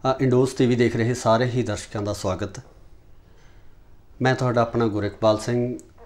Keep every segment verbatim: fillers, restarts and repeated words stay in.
Indoors TV देख रहे सारे ही दर्शकों का स्वागत। मैं तुहाडा अपना गुरइकबाल सिंह।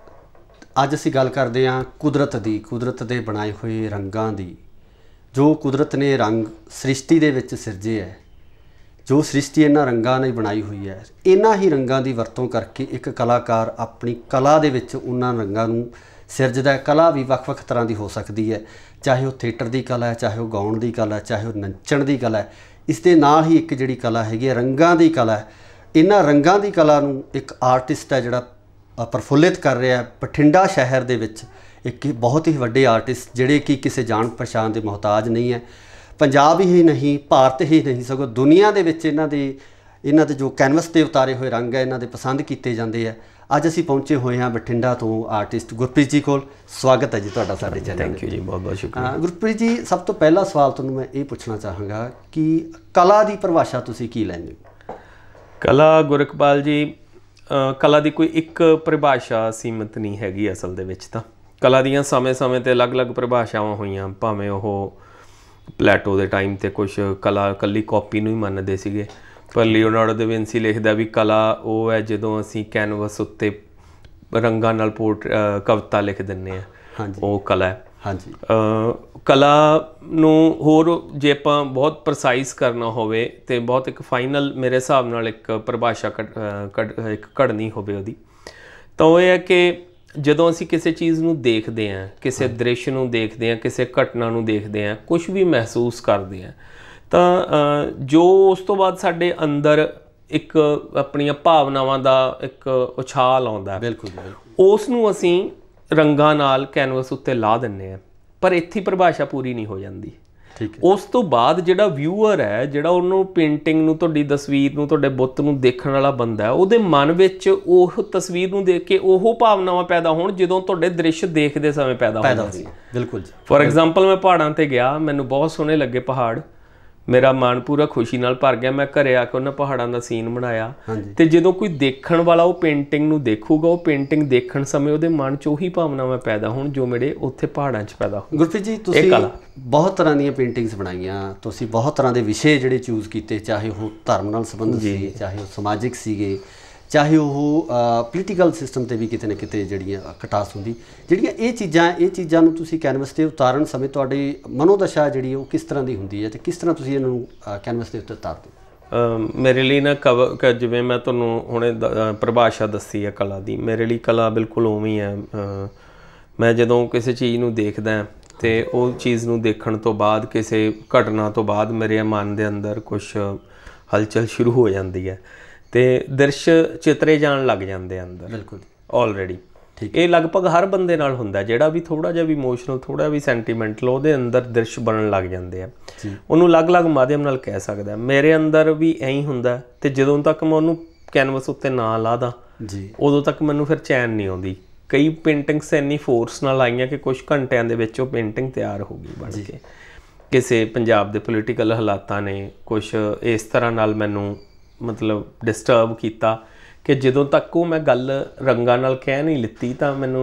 अज असीं गल करदे हां कुदरत दी, कुदरत दे बनाए हुए रंगां दी। जो कुदरत ने रंग सृष्टि दे विच सिरजे है, जो सृष्टि इन्हां रंगां ने बनाई हुई है, इन्हां ही रंगां दी वरतों करके एक कलाकार अपनी कला दे विच उन्हां रंगां नूं सिरजदा है। कला भी वख-वख तरह की हो सकती है, चाहे वह थिएटर की कला है, चाहे वह गाउण की कला है, चाहे वह नच्चण की कला है। इस दे नाल ही एक जिहड़ी कला हैगी रंगां की कला है। इन्हां रंगां की कला नूं एक आर्टिस्ट है जिहड़ा प्रफुल्लित कर रहा है। बठिंडा शहर दे विच एक बहुत ही वड्डे आर्टिस्ट जिहड़े कि किसी जान पहचान के मुहताज नहीं है। पंजाब ही नहीं, भारत ही नहीं, सगों दुनिया दे विच इन्हां दे इन्हां दे जो कैनवस ते उतारे हुए रंग है इन्हां दे पसंद किए जाते हैं। अज असीं पहुंचे हुए हैं बठिंडा तो आर्टिस्ट गुरप्रीत जी कोल। स्वागत है जी तुहाडा साडे चैनल। थैंक यू जी, बहुत बहुत शुक्रिया। गुरप्रीत जी, सब तो पहला सवाल तुहानूं मैं ये पूछना चाहांगा कि कला की परिभाषा तुसीं की लैंदे हो? कला गुरइकबाल जी, कला की कोई एक परिभाषा सीमित नहीं हैगी। असल दे विच तां कला दीयां समय समय ते अलग अलग परिभाषावां होईयां। भावें ओह प्लेटो के टाइम ते कुछ कला कल्ली कॉपी नूं ही मनदे सीगे, पर लियोनार्डो दा विंसी लिखदा भी कला वो है जदों असीं कैनवस उत्ते रंगां नाल पोर्ट कविता लिख दिंदे आ। हाँ जी, वो कला है। हाँ जी। कला नूं होर जे आपां बहुत प्रसाइज करना होवे ते बहुत एक फाइनल मेरे हिसाब नाल एक परिभाषा एक घड़नी होवे ओहदी, तां ओह है कि ਜਦੋਂ ਅਸੀਂ ਕਿਸੇ ਚੀਜ਼ ਨੂੰ ਦੇਖਦੇ ਹਾਂ, ਕਿਸੇ ਦ੍ਰਿਸ਼ ਨੂੰ ਦੇਖਦੇ ਹਾਂ, ਕਿਸੇ ਘਟਨਾ ਨੂੰ ਦੇਖਦੇ ਹਾਂ, ਕੁਝ ਵੀ ਮਹਿਸੂਸ ਕਰਦੇ ਹਾਂ, ਤਾਂ ਜੋ ਉਸ ਤੋਂ ਬਾਅਦ ਸਾਡੇ ਅੰਦਰ ਇੱਕ ਆਪਣੀਆਂ ਭਾਵਨਾਵਾਂ ਦਾ ਇੱਕ ਉਛਾਲ ਆਉਂਦਾ ਹੈ, ਬਿਲਕੁਲ ਉਸ ਨੂੰ ਅਸੀਂ ਰੰਗਾਂ ਨਾਲ ਕੈਨਵਸ ਉੱਤੇ ਲਾ ਦਿੰਦੇ ਹਾਂ। ਪਰ ਇੱਥੇ ਪਰਿਭਾਸ਼ਾ ਪੂਰੀ ਨਹੀਂ ਹੋ ਜਾਂਦੀ। ਉਸ ਤੋਂ ਬਾਅਦ ਜਿਹੜਾ ਵਿਊਅਰ ਹੈ, ਜਿਹੜਾ ਉਹਨੂੰ ਪੇਂਟਿੰਗ ਨੂੰ, ਤੁਹਾਡੀ ਤਸਵੀਰ ਨੂੰ, ਤੁਹਾਡੇ ਬੁੱਤ ਨੂੰ ਦੇਖਣ ਵਾਲਾ ਬੰਦਾ ਹੈ, ਉਹਦੇ ਮਨ ਵਿੱਚ ਉਹ ਤਸਵੀਰ ਨੂੰ ਦੇਖ ਕੇ ਉਹ ਭਾਵਨਾਵਾਂ ਪੈਦਾ ਹੋਣ ਜਦੋਂ ਤੁਹਾਡੇ ਦ੍ਰਿਸ਼ ਦੇਖਦੇ ਸਮੇਂ ਪੈਦਾ ਹੁੰਦੀਆਂ ਸੀ। ਬਿਲਕੁਲ ਜੀ। ਫੋਰ ਐਗਜ਼ਾਮਪਲ ਮੈਂ ਪਹਾੜਾਂ 'ਤੇ ਗਿਆ, ਮੈਨੂੰ ਬਹੁਤ ਸੋਹਣੇ ਲੱਗੇ ਪਹਾੜ, ਮੇਰਾ ਮਨ ਪੂਰਾ ਖੁਸ਼ੀ ਨਾਲ ਭਰ ਗਿਆ। ਮੈਂ ਘਰੇ ਆ ਕੇ ਉਹਨਾਂ ਪਹਾੜਾਂ ਦਾ ਸੀਨ ਬਣਾਇਆ, ਤੇ ਜਦੋਂ ਕੋਈ ਦੇਖਣ ਵਾਲਾ ਉਹ ਪੇਂਟਿੰਗ ਨੂੰ ਦੇਖੂਗਾ, ਉਹ ਪੇਂਟਿੰਗ ਦੇਖਣ ਸਮੇਂ ਉਹਦੇ ਮਨ 'ਚ ਉਹੀ ਭਾਵਨਾਵਾਂ ਪੈਦਾ ਹੋਣ ਜੋ ਮੇਰੇ ਉੱਥੇ ਪਹਾੜਾਂ 'ਚ ਪੈਦਾ ਹੋਣ। ਗੁਰਪ੍ਰੀਤ ਜੀ, ਤੁਸੀਂ ਬਹੁਤ ਤਰ੍ਹਾਂ ਦੀਆਂ ਪੇਂਟਿੰਗਸ ਬਣਾਈਆਂ, ਤੁਸੀਂ ਬਹੁਤ ਤਰ੍ਹਾਂ ਦੇ ਵਿਸ਼ੇ ਜਿਹੜੇ ਚੂਜ਼ ਕੀਤੇ, ਚਾਹੇ ਉਹ ਧਰਮ ਨਾਲ ਸੰਬੰਧਿਤ ਸੀ, ਚਾਹੇ ਉਹ ਸਮਾਜਿਕ ਸੀਗੇ, ਚਾਹੇ ਉਹ ਪੋਲੀਟੀਕਲ ਸਿਸਟਮ 'ਤੇ ਵੀ ਕਿਤੇ ਨਾ ਕਿਤੇ ਜਿਹੜੀਆਂ ਕਟਾਸ ਹੁੰਦੀ। ਜਿਹੜੀਆਂ ਇਹ ਚੀਜ਼ਾਂ ਇਹ ਚੀਜ਼ਾਂ ਨੂੰ ਤੁਸੀਂ ਕੈਨਵਸ 'ਤੇ ਉਤਾਰਨ ਸਮੇਂ ਤੁਹਾਡੀ ਮਨੋਦਸ਼ਾ ਜਿਹੜੀ ਉਹ ਕਿਸ ਤਰ੍ਹਾਂ ਦੀ ਹੁੰਦੀ ਹੈ, ਅਤੇ ਕਿਸ ਤਰ੍ਹਾਂ ਤੁਸੀਂ ਇਹਨਾਂ ਨੂੰ ਕੈਨਵਸ ਦੇ ਉੱਤੇ ਉਤਾਰਦੇ? ਮੇਰੇ ਲਈ ਨਾ ਕਵ ਜਿਵੇਂ ਮੈਂ ਤੁਹਾਨੂੰ ਹੁਣੇ ਪਰਿਭਾਸ਼ਾ ਦੱਸੀ ਹੈ ਕਲਾ ਦੀ, ਮੇਰੇ ਲਈ ਕਲਾ ਬਿਲਕੁਲ ਉਵੇਂ ਹੀ ਹੈ। ਮੈਂ ਜਦੋਂ ਕਿਸੇ ਚੀਜ਼ ਨੂੰ ਦੇਖਦਾ ਅਤੇ ਉਹ ਚੀਜ਼ ਨੂੰ ਦੇਖਣ ਤੋਂ ਬਾਅਦ, ਕਿਸੇ ਘਟਨਾ ਤੋਂ ਬਾਅਦ ਮੇਰੇ ਮਨ ਦੇ ਅੰਦਰ ਕੁਛ ਹਲਚਲ ਸ਼ੁਰੂ ਹੋ ਜਾਂਦੀ ਹੈ ਤੇ ਦ੍ਰਿਸ਼ ਚਿੱਤਰੇ ਜਾਣ ਲੱਗ ਜਾਂਦੇ ਅੰਦਰ। ਬਿਲਕੁਲ ਆਲਰੇਡੀ ਇਹ ਲਗਭਗ ਹਰ ਬੰਦੇ ਨਾਲ ਹੁੰਦਾ, ਜਿਹੜਾ ਵੀ ਥੋੜ੍ਹਾ ਜਿਹਾ ਵੀ ਇਮੋਸ਼ਨਲ, ਥੋੜ੍ਹਾ ਵੀ ਸੈਂਟੀਮੈਂਟਲ, ਉਹਦੇ ਅੰਦਰ ਦ੍ਰਿਸ਼ ਬਣਨ ਲੱਗ ਜਾਂਦੇ ਆ। ਉਹਨੂੰ ਅਲੱਗ-ਅਲੱਗ ਮਾਧਿਅਮ ਨਾਲ ਕਹਿ ਸਕਦਾ। ਮੇਰੇ ਅੰਦਰ ਵੀ ਐਂ ਹੀ ਹੁੰਦਾ, ਅਤੇ ਜਦੋਂ ਤੱਕ ਮੈਂ ਉਹਨੂੰ ਕੈਨਵਸ ਉੱਤੇ ਨਾ ਲਾ ਦਾਂ ਜੀ, ਉਦੋਂ ਤੱਕ ਮੈਨੂੰ ਫਿਰ ਚੈਨ ਨਹੀਂ ਆਉਂਦੀ। ਕਈ ਪੇਂਟਿੰਗਸ ਇੰਨੀ ਫੋਰਸ ਨਾਲ ਆਈਆਂ ਕਿ ਕੁਛ ਘੰਟਿਆਂ ਦੇ ਵਿੱਚ ਉਹ ਪੇਂਟਿੰਗ ਤਿਆਰ ਹੋ ਗਈ ਬਣ ਕੇ। ਕਿਸੇ ਪੰਜਾਬ ਦੇ ਪੋਲੀਟੀਕਲ ਹਾਲਾਤਾਂ ਨੇ ਕੁਛ ਇਸ ਤਰ੍ਹਾਂ ਨਾਲ ਮੈਨੂੰ ਮਤਲਬ ਡਿਸਟਰਬ ਕੀਤਾ ਕਿ ਜਦੋਂ ਤੱਕ ਉਹ ਮੈਂ ਗੱਲ ਰੰਗਾਂ ਨਾਲ ਕਹਿ ਨਹੀਂ ਲਿੱਤੀ ਤਾਂ ਮੈਨੂੰ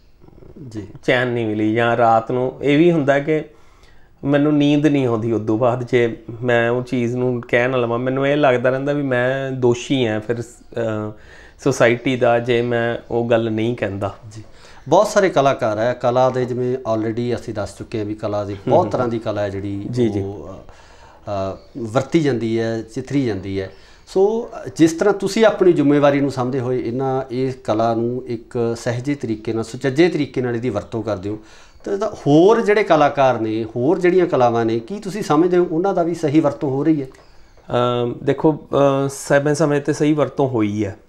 ਜੀ ਚੈਨ ਨਹੀਂ ਮਿਲੀ। ਜਾਂ ਰਾਤ ਨੂੰ ਇਹ ਵੀ ਹੁੰਦਾ ਕਿ ਮੈਨੂੰ ਨੀਂਦ ਨਹੀਂ ਆਉਂਦੀ ਉਦੋਂ ਬਾਅਦ ਜੇ ਮੈਂ ਉਹ ਚੀਜ਼ ਨੂੰ ਕਹਿ ਨਾ ਲਵਾਂ। ਮੈਨੂੰ ਇਹ ਲੱਗਦਾ ਰਹਿੰਦਾ ਵੀ ਮੈਂ ਦੋਸ਼ੀ ਹਾਂ ਫਿਰ ਸੋਸਾਇਟੀ ਦਾ ਜੇ ਮੈਂ ਉਹ ਗੱਲ ਨਹੀਂ ਕਹਿੰਦਾ ਜੀ। ਬਹੁਤ ਸਾਰੇ ਕਲਾਕਾਰ ਹੈ, ਕਲਾ ਦੇ ਜਿਵੇਂ ਆਲਰੇਡੀ ਅਸੀਂ ਦੱਸ ਚੁੱਕੇ ਹਾਂ ਵੀ ਕਲਾ ਦੀ ਬਹੁਤ ਤਰ੍ਹਾਂ ਦੀ ਕਲਾ ਹੈ ਜਿਹੜੀ ਉਹ ਵਰਤੀ ਜਾਂਦੀ ਹੈ, ਚਿੱਤਰੀ ਜਾਂਦੀ ਹੈ। ਸੋ ਜਿਸ ਤਰ੍ਹਾਂ ਤੁਸੀਂ ਆਪਣੀ ਜ਼ਿੰਮੇਵਾਰੀ ਨੂੰ ਸਮਝਦੇ ਹੋਏ ਇਹਨਾਂ ਇਹ ਕਲਾ ਨੂੰ ਇੱਕ ਸਹਿਜੇ ਤਰੀਕੇ ਨਾਲ, ਸੁਚੱਜੇ ਤਰੀਕੇ ਨਾਲ ਇਹਦੀ ਵਰਤੋਂ ਕਰਦੇ ਹੋ, ਤਾਂ ਹੋਰ ਜਿਹੜੇ ਕਲਾਕਾਰ ਨੇ, ਹੋਰ ਜਿਹੜੀਆਂ ਕਲਾਵਾਂ ਨੇ, ਕੀ ਤੁਸੀਂ ਸਮਝਦੇ ਹੋ ਉਹਨਾਂ ਦਾ ਵੀ ਸਹੀ ਵਰਤੋਂ ਹੋ ਰਹੀ ਹੈ? ਦੇਖੋ, ਸਮੇਂ ਸਮੇਂ 'ਤੇ ਸਹੀ ਵਰਤੋਂ ਹੋਈ ਹੈ।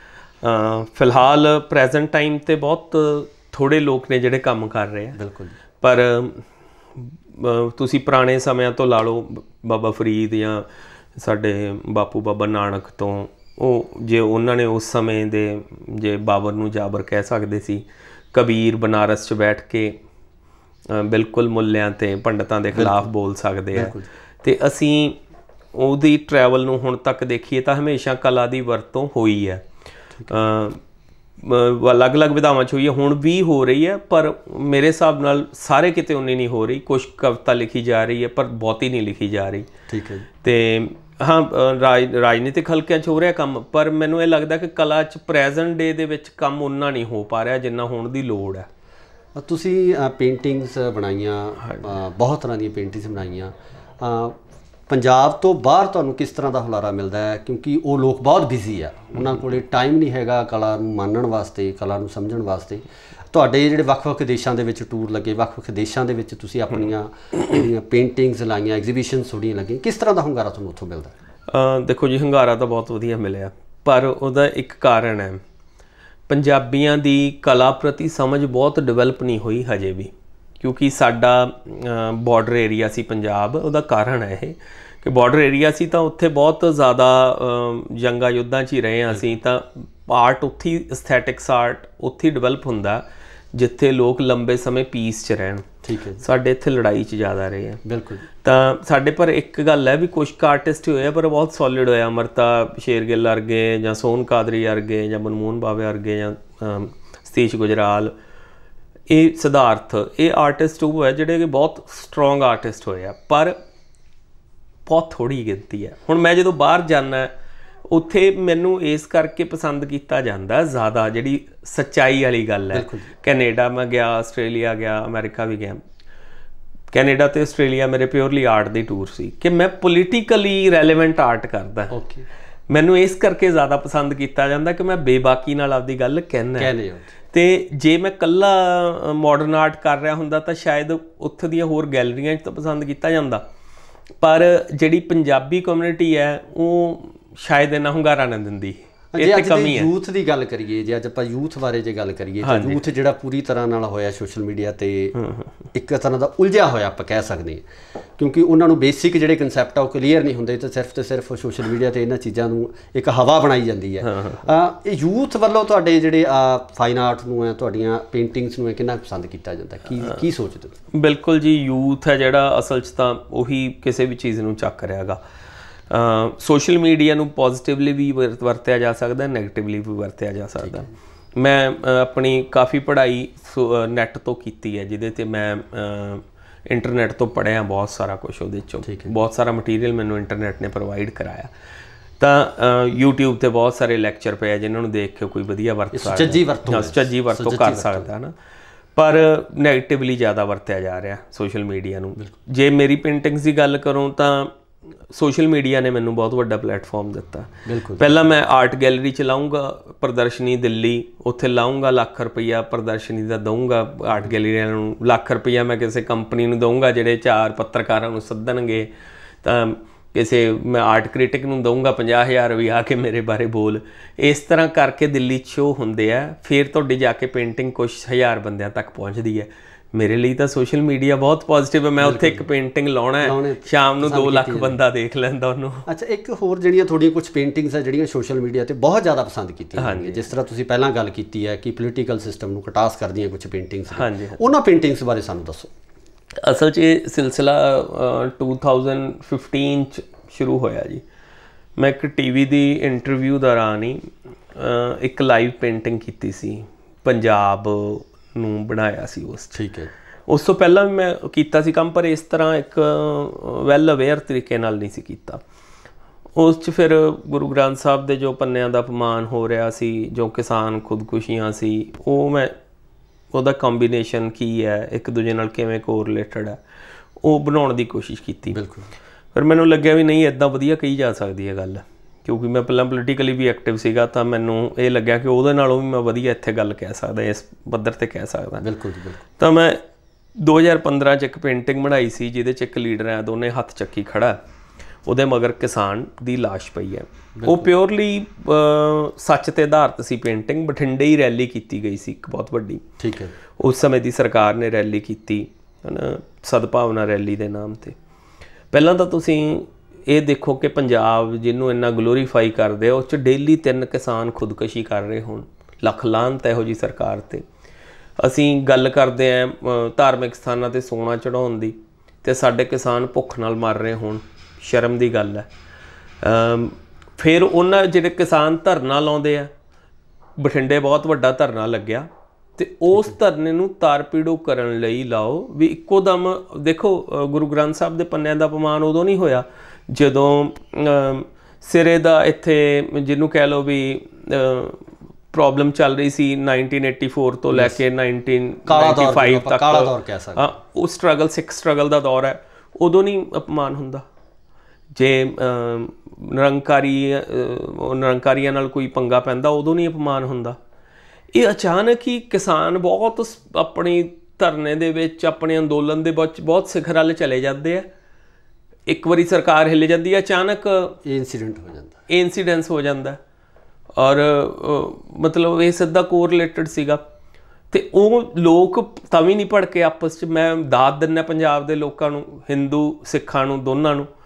ਫਿਲਹਾਲ ਪ੍ਰੈਜ਼ੈਂਟ ਟਾਈਮ 'ਤੇ ਬਹੁਤ ਥੋੜ੍ਹੇ ਲੋਕ ਨੇ ਜਿਹੜੇ ਕੰਮ ਕਰ ਰਹੇ ਆ। ਬਿਲਕੁਲ। ਪਰ ਤੁਸੀਂ ਪੁਰਾਣੇ ਸਮਿਆਂ ਤੋਂ ਲਾ ਲਓ, ਬਾਬਾ ਫਰੀਦ ਜਾਂ ਸਾਡੇ ਬਾਪੂ ਬਾਬਾ ਨਾਨਕ ਤੋਂ, ਉਹ ਜੇ ਉਹਨਾਂ ਨੇ ਉਸ ਸਮੇਂ ਦੇ ਜੇ ਬਾਬਰ ਨੂੰ ਜਾਬਰ ਕਹਿ ਸਕਦੇ ਸੀ, ਕਬੀਰ ਬਨਾਰਸ 'ਚ ਬੈਠ ਕੇ ਬਿਲਕੁਲ ਮੁੱਲਿਆਂ 'ਤੇ ਪੰਡਤਾਂ ਦੇ ਖਿਲਾਫ ਬੋਲ ਸਕਦੇ ਆ। ਅਤੇ ਅਸੀਂ ਉਹਦੀ ਟਰੈਵਲ ਨੂੰ ਹੁਣ ਤੱਕ ਦੇਖੀਏ ਤਾਂ ਹਮੇਸ਼ਾ ਕਲਾ ਦੀ ਵਰਤੋਂ ਹੋਈ ਹੈ। ਅਲੱਗ-ਅਲੱਗ ਵਿਧਾਵਾਂ 'ਚ ਹੋਈ ਹੈ, ਹੁਣ ਵੀ ਹੋ ਰਹੀ ਹੈ, ਪਰ ਮੇਰੇ ਹਿਸਾਬ ਨਾਲ ਸਾਰੇ ਕਿਤੇ ਉਨੀ ਨਹੀਂ ਹੋ ਰਹੀ। ਕੁਛ ਕਵਿਤਾ ਲਿਖੀ ਜਾ ਰਹੀ ਹੈ ਪਰ ਬਹੁਤੀ ਨਹੀਂ ਲਿਖੀ ਜਾ ਰਹੀ। ਠੀਕ ਹੈ। ਅਤੇ ਹਾਂ ਰਾਜ ਰਾਜਨੀਤਿਕ ਹਲਕਿਆਂ 'ਚ ਹੋ ਰਿਹਾ ਕੰਮ, ਪਰ ਮੈਨੂੰ ਇਹ ਲੱਗਦਾ ਕਿ ਕਲਾ 'ਚ ਪ੍ਰੈਜ਼ੈਂਟ ਡੇ ਦੇ ਵਿੱਚ ਕੰਮ ਉਨਾ ਨਹੀਂ ਹੋ ਪਾ ਰਿਹਾ ਜਿੰਨਾ ਹੋਣ ਦੀ ਲੋੜ ਹੈ। ਤੁਸੀਂ ਪੇਂਟਿੰਗਸ ਬਣਾਈਆਂ, ਬਹੁਤ ਤਰ੍ਹਾਂ ਦੀਆਂ ਪੇਂਟਿੰਗਸ ਬਣਾਈਆਂ, ਪੰਜਾਬ ਤੋਂ ਬਾਹਰ ਤੁਹਾਨੂੰ ਕਿਸ ਤਰ੍ਹਾਂ ਦਾ ਹੁਲਾਰਾ ਮਿਲਦਾ ਹੈ? ਕਿਉਂਕਿ ਉਹ ਲੋਕ ਬਹੁਤ ਬਿਜ਼ੀ ਆ, ਉਹਨਾਂ ਕੋਲ ਟਾਈਮ ਨਹੀਂ ਹੈਗਾ ਕਲਾ ਨੂੰ ਮਾਣਨ ਵਾਸਤੇ, ਕਲਾ ਨੂੰ ਸਮਝਣ ਵਾਸਤੇ। ਤੁਹਾਡੇ ਜਿਹੜੇ ਵੱਖ-ਵੱਖ ਦੇਸ਼ਾਂ ਦੇ ਵਿੱਚ ਟੂਰ ਲੱਗੇ, ਵੱਖ-ਵੱਖ ਦੇਸ਼ਾਂ ਦੇ ਵਿੱਚ ਤੁਸੀਂ ਆਪਣੀਆਂ ਜਿਹੜੀਆਂ ਪੇਂਟਿੰਗਸ ਲਾਈਆਂ, ਐਗਜ਼ੀਬਿਸ਼ਨਸ ਥੋੜ੍ਹੀਆਂ ਲੱਗੀਆਂ, ਕਿਸ ਤਰ੍ਹਾਂ ਦਾ ਹੁੰਗਾਰਾ ਤੁਹਾਨੂੰ ਉੱਥੋਂ ਮਿਲਦਾ? ਦੇਖੋ ਜੀ, ਹੁੰਗਾਰਾ ਤਾਂ ਬਹੁਤ ਵਧੀਆ ਮਿਲਿਆ, ਪਰ ਉਹਦਾ ਇੱਕ ਕਾਰਨ ਹੈ, ਪੰਜਾਬੀਆਂ ਦੀ ਕਲਾ ਪ੍ਰਤੀ ਸਮਝ ਬਹੁਤ ਡਿਵੈਲਪ ਨਹੀਂ ਹੋਈ ਹਜੇ ਵੀ, ਕਿਉਂਕਿ ਸਾਡਾ ਬਾਰਡਰ ਏਰੀਆ ਸੀ ਪੰਜਾਬ। ਉਹਦਾ ਕਾਰਨ ਹੈ ਇਹ ਕਿ ਬਾਰਡਰ ਏਰੀਆ ਸੀ ਤਾਂ ਉੱਥੇ ਬਹੁਤ ਜ਼ਿਆਦਾ ਜੰਗਾਂ ਯੁੱਧਾਂ 'ਚ ਹੀ ਰਹੇ ਹਾਂ ਅਸੀਂ, ਤਾਂ ਆਰਟ ਉੱਥੇ ਹੀ, ਐਸਥੈਟਿਕਸ ਆਰਟ ਉੱਥੇ ਹੀ ਡਿਵੈਲਪ ਹੁੰਦਾ ਜਿੱਥੇ ਲੋਕ ਲੰਬੇ ਸਮੇਂ ਪੀਸ 'ਚ ਰਹਿਣ। ਠੀਕ ਹੈ। ਸਾਡੇ ਇੱਥੇ ਲੜਾਈ 'ਚ ਜ਼ਿਆਦਾ ਰਹੇ ਆ। ਬਿਲਕੁਲ। ਤਾਂ ਸਾਡੇ ਪਰ ਇੱਕ ਗੱਲ ਹੈ ਵੀ ਕੁਛ ਕੁ ਆਰਟਿਸਟ ਹੋਏ ਆ ਪਰ ਬਹੁਤ ਸੋਲਿਡ ਹੋਇਆ, ਅਮਰਤਾ ਸ਼ੇਰਗਿੱਲ ਵਰਗੇ ਜਾਂ ਸੋਨ ਕਾਦਰੀ ਵਰਗੇ ਜਾਂ ਮਨਮੋਹਨ ਬਾਵੇ ਵਰਗੇ ਜਾਂ ਸਤੀਸ਼ ਗੁਜਰਾਲ, ਇਹ ਸਿਧਾਰਥ, ਇਹ ਆਰਟਿਸਟ ਉਹ ਹੈ ਜਿਹੜੇ ਕਿ ਬਹੁਤ ਸਟਰੋਂਗ ਆਰਟਿਸਟ ਹੋਏ ਆ, ਪਰ ਬਹੁਤ ਥੋੜ੍ਹੀ ਗਿਣਤੀ ਹੈ। ਹੁਣ ਮੈਂ ਜਦੋਂ ਬਾਹਰ ਜਾਂਦਾ ਉੱਥੇ ਮੈਨੂੰ ਇਸ ਕਰਕੇ ਪਸੰਦ ਕੀਤਾ ਜਾਂਦਾ ਜ਼ਿਆਦਾ, ਜਿਹੜੀ ਸੱਚਾਈ ਵਾਲੀ ਗੱਲ ਹੈ। ਕੈਨੇਡਾ ਮੈਂ ਗਿਆ, ਆਸਟ੍ਰੇਲੀਆ ਗਿਆ, ਅਮਰੀਕਾ ਵੀ ਗਿਆ। ਕੈਨੇਡਾ ਅਤੇ ਆਸਟ੍ਰੇਲੀਆ ਮੇਰੇ ਪਿਓਰਲੀ ਆਰਟ ਦੀ ਟੂਰ ਸੀ ਕਿ ਮੈਂ ਪੋਲੀਟੀਕਲੀ ਰੈਲੇਵੈਂਟ ਆਰਟ ਕਰਦਾ। ਓਕੇ। ਮੈਨੂੰ ਇਸ ਕਰਕੇ ਜ਼ਿਆਦਾ ਪਸੰਦ ਕੀਤਾ ਜਾਂਦਾ ਕਿ ਮੈਂ ਬੇਬਾਕੀ ਨਾਲ ਆਪਦੀ ਗੱਲ ਕਹਿਣਾ। ਅਤੇ ਜੇ ਮੈਂ ਇਕੱਲਾ ਮਾਡਰਨ ਆਰਟ ਕਰ ਰਿਹਾ ਹੁੰਦਾ ਤਾਂ ਸ਼ਾਇਦ ਉੱਥੇ ਦੀਆਂ ਹੋਰ ਗੈਲਰੀਆਂ 'ਚ ਤਾਂ ਪਸੰਦ ਕੀਤਾ ਜਾਂਦਾ, ਪਰ ਜਿਹੜੀ ਪੰਜਾਬੀ ਕਮਿਊਨਿਟੀ ਹੈ ਉਹ ਸ਼ਾਇਦ ਇੰਨਾ ਹੁੰਗਾਰਾ ਨਾ ਦਿੰਦੀ। ਜੇ ਅੱਜ ਦੇ ਯੂਥ ਦੀ ਗੱਲ ਕਰੀਏ, ਜੇ ਅੱਜ ਆਪਾਂ ਯੂਥ ਬਾਰੇ ਜੇ ਗੱਲ ਕਰੀਏ ਤਾਂ ਯੂਥ ਜਿਹੜਾ ਪੂਰੀ ਤਰ੍ਹਾਂ ਨਾਲ ਹੋਇਆ ਸੋਸ਼ਲ ਮੀਡੀਆ 'ਤੇ ਇੱਕ ਤਰ੍ਹਾਂ ਦਾ ਉਲਝਿਆ ਹੋਇਆ ਆਪਾਂ ਕਹਿ ਸਕਦੇ ਹਾਂ, ਕਿਉਂਕਿ ਉਹਨਾਂ ਨੂੰ ਬੇਸਿਕ ਜਿਹੜੇ ਕਨਸੈਪਟ ਆ ਉਹ ਕਲੀਅਰ ਨਹੀਂ ਹੁੰਦੇ, ਤਾਂ ਸਿਰਫ ਅਤੇ ਸਿਰਫ ਸੋਸ਼ਲ ਮੀਡੀਆ 'ਤੇ ਇਹਨਾਂ ਚੀਜ਼ਾਂ ਨੂੰ ਇੱਕ ਹਵਾ ਬਣਾਈ ਜਾਂਦੀ ਹੈ। ਇਹ ਯੂਥ ਵੱਲੋਂ ਤੁਹਾਡੇ ਜਿਹੜੇ ਫਾਈਨ ਆਰਟ ਨੂੰ ਹੈ, ਤੁਹਾਡੀਆਂ ਪੇਂਟਿੰਗਸ ਨੂੰ ਹੈ, ਕਿੰਨਾ ਪਸੰਦ ਕੀਤਾ ਜਾਂਦਾ, ਕੀ ਕੀ ਸੋਚਦੇ ਹੋ? ਬਿਲਕੁਲ ਜੀ, ਯੂਥ ਹੈ ਜਿਹੜਾ ਅਸਲ 'ਚ ਤਾਂ ਉਹੀ ਕਿਸੇ ਵੀ ਚੀਜ਼ ਨੂੰ ਚੱਕ ਰਿਹਾ ਗਾ। ਸੋਸ਼ਲ ਮੀਡੀਆ ਨੂੰ ਪੋਜ਼ੀਟਿਵਲੀ ਵੀ ਵਰਤਿਆ ਜਾ ਸਕਦਾ, ਨੈਗੇਟਿਵਲੀ ਵੀ ਵਰਤਿਆ ਜਾ ਸਕਦਾ। ਮੈਂ ਆਪਣੀ ਕਾਫੀ ਪੜ੍ਹਾਈ ਨੈੱਟ ਤੋਂ ਕੀਤੀ ਹੈ, ਜਿਹਦੇ 'ਤੇ ਮੈਂ ਇੰਟਰਨੈੱਟ ਤੋਂ ਪੜ੍ਹਿਆ ਬਹੁਤ ਸਾਰਾ ਕੁਛ, ਉਹਦੇ 'ਚੋਂ ਬਹੁਤ ਸਾਰਾ ਮਟੀਰੀਅਲ ਮੈਨੂੰ ਇੰਟਰਨੈੱਟ ਨੇ ਪ੍ਰੋਵਾਈਡ ਕਰਾਇਆ। ਤਾਂ ਯੂਟਿਊਬ 'ਤੇ ਬਹੁਤ ਸਾਰੇ ਲੈਕਚਰ ਪਏ ਆ ਜਿਨ੍ਹਾਂ ਨੂੰ ਦੇਖ ਕੇ ਕੋਈ ਵਧੀਆ ਵਰਤ ਸਕਦਾ, ਸੁਚੱਜੀ ਵਰਤੋਂ ਕਰ ਸਕਦਾ ਨਾ, ਪਰ ਨੈਗੇਟਿਵਲੀ ਜ਼ਿਆਦਾ ਵਰਤਿਆ ਜਾ ਰਿਹਾ ਸੋਸ਼ਲ ਮੀਡੀਆ ਨੂੰ। ਜੇ ਮੇਰੀ ਪੇਂਟਿੰਗਸ ਦੀ ਗੱਲ ਕਰੂੰ ਤਾਂ ਸੋਸ਼ਲ ਮੀਡੀਆ ਨੇ ਮੈਨੂੰ ਬਹੁਤ ਵੱਡਾ ਪਲੇਟਫਾਰਮ ਦਿੱਤਾ। ਪਹਿਲਾਂ ਮੈਂ ਆਰਟ ਗੈਲਰੀ 'ਚ ਲਾਊਂਗਾ ਪ੍ਰਦਰਸ਼ਨੀ ਦਿੱਲੀ, ਉੱਥੇ ਲਾਊਂਗਾ ਲੱਖ ਰੁਪਈਆ ਪ੍ਰਦਰਸ਼ਨੀ ਦਾ ਦਊਂਗਾ ਆਰਟ ਗੈਲਰੀ ਵਾਲਿਆਂ ਨੂੰ, ਲੱਖ ਰੁਪਈਆ ਮੈਂ ਕਿਸੇ ਕੰਪਨੀ ਨੂੰ ਦਊਂਗਾ ਜਿਹੜੇ ਚਾਰ ਪੱਤਰਕਾਰਾਂ ਨੂੰ ਸੱਦਣਗੇ, ਤਾਂ ਕਿਸੇ ਮੈਂ ਆਰਟ ਕ੍ਰਿਟਿਕ ਨੂੰ ਦਊਂਗਾ ਪੰਜਾਹ ਹਜ਼ਾਰ ਵੀ ਆ ਕੇ ਮੇਰੇ ਬਾਰੇ ਬੋਲ। ਇਸ ਤਰ੍ਹਾਂ ਕਰਕੇ ਦਿੱਲੀ 'ਚ ਸ਼ੋਅ ਹੁੰਦੇ ਆ, ਫਿਰ ਤੁਹਾਡੀ ਜਾ ਕੇ ਪੇਂਟਿੰਗ ਕੁਛ ਹਜ਼ਾਰ ਬੰਦਿਆਂ ਤੱਕ ਪਹੁੰਚਦੀ ਹੈ। ਮੇਰੇ ਲਈ ਤਾਂ ਸੋਸ਼ਲ ਮੀਡੀਆ ਬਹੁਤ ਪੋਜ਼ੀਟਿਵ ਹੈ। ਮੈਂ ਉੱਥੇ ਇੱਕ ਪੇਂਟਿੰਗ ਲਾਉਣਾ ਹੈ, ਸ਼ਾਮ ਨੂੰ ਦੋ ਲੱਖ ਬੰਦਾ ਦੇਖ ਲੈਂਦਾ ਉਹਨੂੰ। ਅੱਛਾ, ਇੱਕ ਹੋਰ ਜਿਹੜੀਆਂ ਤੁਹਾਡੀਆਂ ਕੁਝ ਪੇਂਟਿੰਗਸ ਆ ਜਿਹੜੀਆਂ ਸੋਸ਼ਲ ਮੀਡੀਆ 'ਤੇ ਬਹੁਤ ਜ਼ਿਆਦਾ ਪਸੰਦ ਕੀਤੀਆਂ ਜਾਂਦੀਆਂ, ਜਿਸ ਤਰ੍ਹਾਂ ਤੁਸੀਂ ਪਹਿਲਾਂ ਗੱਲ ਕੀਤੀ ਹੈ ਕਿ ਪੋਲੀਟੀਕਲ ਸਿਸਟਮ ਨੂੰ ਕਟਾਸ ਕਰਦੀਆਂ ਕੁਝ ਪੇਂਟਿੰਗਸ, ਉਹਨਾਂ ਪੇਂਟਿੰਗਸ ਬਾਰੇ ਸਾਨੂੰ ਦੱਸੋ। ਅਸਲ 'ਚ ਇਹ ਸਿਲਸਿਲਾ ਟੂ ਥਾਊਜ਼ੈਂਡ ਫਿਫਟੀਨ 'ਚ ਸ਼ੁਰੂ ਹੋਇਆ ਜੀ। ਮੈਂ ਇੱਕ ਟੀ ਵੀ ਦੀ ਇੰਟਰਵਿਊ ਦੌਰਾਨ ਹੀ ਇੱਕ ਲਾਈਵ ਪੇਂਟਿੰਗ ਕੀਤੀ ਸੀ, ਪੰਜਾਬ ਨੂੰ ਬਣਾਇਆ ਸੀ ਉਸ। ਠੀਕ ਹੈ। ਉਸ ਤੋਂ ਪਹਿਲਾਂ ਵੀ ਮੈਂ ਕੀਤਾ ਸੀ ਕੰਮ, ਪਰ ਇਸ ਤਰ੍ਹਾਂ ਇੱਕ ਵੈਲ ਅਵੇਅਰ ਤਰੀਕੇ ਨਾਲ ਨਹੀਂ ਸੀ ਕੀਤਾ। ਉਸ 'ਚ ਫਿਰ ਗੁਰੂ ਗ੍ਰੰਥ ਸਾਹਿਬ ਦੇ ਜੋ ਪੰਨਿਆਂ ਦਾ ਅਪਮਾਨ ਹੋ ਰਿਹਾ ਸੀ, ਜੋ ਕਿਸਾਨ ਖੁਦਕੁਸ਼ੀਆਂ ਸੀ, ਉਹ ਮੈਂ ਉਹਦਾ ਕੰਬੀਨੇਸ਼ਨ ਕੀ ਹੈ, ਇੱਕ ਦੂਜੇ ਨਾਲ ਕਿਵੇਂ ਕੋਰਿਲੇਟਡ ਹੈ, ਉਹ ਬਣਾਉਣ ਦੀ ਕੋਸ਼ਿਸ਼ ਕੀਤੀ। ਬਿਲਕੁਲ। ਫਿਰ ਮੈਨੂੰ ਲੱਗਿਆ ਵੀ ਨਹੀਂ, ਇੱਦਾਂ ਵਧੀਆ ਕਹੀ ਜਾ ਸਕਦੀ ਹੈ ਗੱਲ, ਕਿਉਂਕਿ ਮੈਂ ਪਹਿਲਾਂ ਪੋਲੀਟੀਕਲੀ ਵੀ ਐਕਟਿਵ ਸੀਗਾ, ਤਾਂ ਮੈਨੂੰ ਇਹ ਲੱਗਿਆ ਕਿ ਉਹਦੇ ਨਾਲੋਂ ਵੀ ਮੈਂ ਵਧੀਆ ਇੱਥੇ ਗੱਲ ਕਹਿ ਸਕਦਾ, ਇਸ ਪੱਧਰ 'ਤੇ ਕਹਿ ਸਕਦਾ। ਬਿਲਕੁਲ ਜੀ, ਬਿਲਕੁਲ। ਤਾਂ ਮੈਂ ਦੋ ਹਜ਼ਾਰ ਪੰਦਰਾਂ 'ਚ ਇੱਕ ਪੇਂਟਿੰਗ ਬਣਾਈ ਸੀ ਜਿਹਦੇ 'ਚ ਇੱਕ ਲੀਡਰ ਹੈ, ਦੋਨੇ ਹੱਥ ਚੱਕੀ ਖੜਾ, ਉਹਦੇ ਮਗਰ ਕਿਸਾਨ ਦੀ ਲਾਸ਼ ਪਈ ਹੈ। ਉਹ ਪਿਓਰਲੀ ਸੱਚ 'ਤੇ ਆਧਾਰਿਤ ਸੀ ਪੇਂਟਿੰਗ। ਬਠਿੰਡੇ ਹੀ ਰੈਲੀ ਕੀਤੀ ਗਈ ਸੀ ਇੱਕ ਬਹੁਤ ਵੱਡੀ। ਠੀਕ ਹੈ। ਉਸ ਸਮੇਂ ਦੀ ਸਰਕਾਰ ਨੇ ਰੈਲੀ ਕੀਤੀ ਹੈ ਨਾ, ਸਦਭਾਵਨਾ ਰੈਲੀ ਦੇ ਨਾਮ 'ਤੇ। ਪਹਿਲਾਂ ਤਾਂ ਤੁਸੀਂ ਇਹ ਦੇਖੋ ਕਿ ਪੰਜਾਬ ਜਿਹਨੂੰ ਇੰਨਾ ਗਲੋਰੀਫਾਈ ਕਰਦੇ ਆ, ਉਸ 'ਚ ਡੇਲੀ ਤਿੰਨ ਕਿਸਾਨ ਖੁਦਕੁਸ਼ੀ ਕਰ ਰਹੇ ਹੋਣ, ਲੱਖ ਲਾਹਨਤ ਇਹੋ ਜਿਹੀ ਸਰਕਾਰ 'ਤੇ। ਅਸੀਂ ਗੱਲ ਕਰਦੇ ਹਾਂ ਧਾਰਮਿਕ ਸਥਾਨਾਂ 'ਤੇ ਸੋਨਾ ਚੜ੍ਹਾਉਣ ਦੀ, ਅਤੇ ਸਾਡੇ ਕਿਸਾਨ ਭੁੱਖ ਨਾਲ ਮਰ ਰਹੇ ਹੋਣ, ਸ਼ਰਮ ਦੀ ਗੱਲ ਹੈ। ਫਿਰ ਉਹਨਾਂ ਜਿਹੜੇ ਕਿਸਾਨ ਧਰਨਾ ਲਾਉਂਦੇ ਆ, ਬਠਿੰਡੇ ਬਹੁਤ ਵੱਡਾ ਧਰਨਾ ਲੱਗਿਆ, ਤੇ ਉਸ ਧਰਨੇ ਨੂੰ ਤਾਰਪੀੜੋ ਕਰਨ ਲਈ ਲਾਓ ਵੀ ਇੱਕੋ ਦਮ। ਦੇਖੋ ਗੁਰੂ ਗ੍ਰੰਥ ਸਾਹਿਬ ਦੇ ਪੰਨਿਆਂ ਦਾ ਅਪਮਾਨ ਉਦੋਂ ਨਹੀਂ ਹੋਇਆ ਜਦੋਂ ਸਿਰੇ ਦਾ ਇੱਥੇ ਜਿਹਨੂੰ ਕਹਿ ਲਓ ਵੀ ਪ੍ਰੋਬਲਮ ਚੱਲ ਰਹੀ ਸੀ ਨਾਈਨਟੀਨ ਏਟੀ ਫੋਰ ਤੋਂ ਲੈ ਕੇ ਨਾਈਨਟੀਨ ਨਾਈਨਟੀ ਫਾਈਵ ਤੱਕ। ਹਾਂ, ਉਹ ਸਟਰਗਲ ਸਿੱਖ ਸਟਰਗਲ ਦਾ ਦੌਰ ਹੈ, ਉਦੋਂ ਨਹੀਂ ਅਪਮਾਨ ਹੁੰਦਾ। ਜੇ ਨਿਰੰਕਾਰੀ ਨਿਰੰਕਾਰੀਆਂ ਨਾਲ ਕੋਈ ਪੰਗਾ ਪੈਂਦਾ ਉਦੋਂ ਨਹੀਂ ਅਪਮਾਨ ਹੁੰਦਾ। ਇਹ ਅਚਾਨਕ ਹੀ ਕਿਸਾਨ ਬਹੁਤ ਆਪਣੀ ਧਰਨੇ ਦੇ ਵਿੱਚ ਆਪਣੇ ਅੰਦੋਲਨ ਦੇ ਵਿੱਚ ਬਹੁਤ ਸਿਖਰ ਵੱਲ ਚਲੇ ਜਾਂਦੇ ਆ। ਇੱਕ ਵਾਰੀ ਸਰਕਾਰ ਹਿੱਲ ਜਾਂਦੀ ਹੈ, ਅਚਾਨਕ ਇਹ ਇਨਸੀਡੈਂਟ ਹੋ ਜਾਂਦਾ, ਇਹ ਇਨਸੀਡੈਂਸ ਹੋ ਜਾਂਦਾ। ਔਰ ਮਤਲਬ ਇਹ ਸਿੱਧਾ ਕੋਰਿਲੇਟਡ ਸੀਗਾ। ਤੇ ਉਹ ਲੋਕ ਤਾਂ ਵੀ ਨਹੀਂ ਭੜਕੇ ਆਪਸ 'ਚ। ਮੈਂ ਦਾਤ ਦਿੰਦਾ ਪੰਜਾਬ ਦੇ ਲੋਕਾਂ ਨੂੰ, ਹਿੰਦੂ ਸਿੱਖਾਂ ਨੂੰ, ਦੋਨਾਂ ਨੂੰ।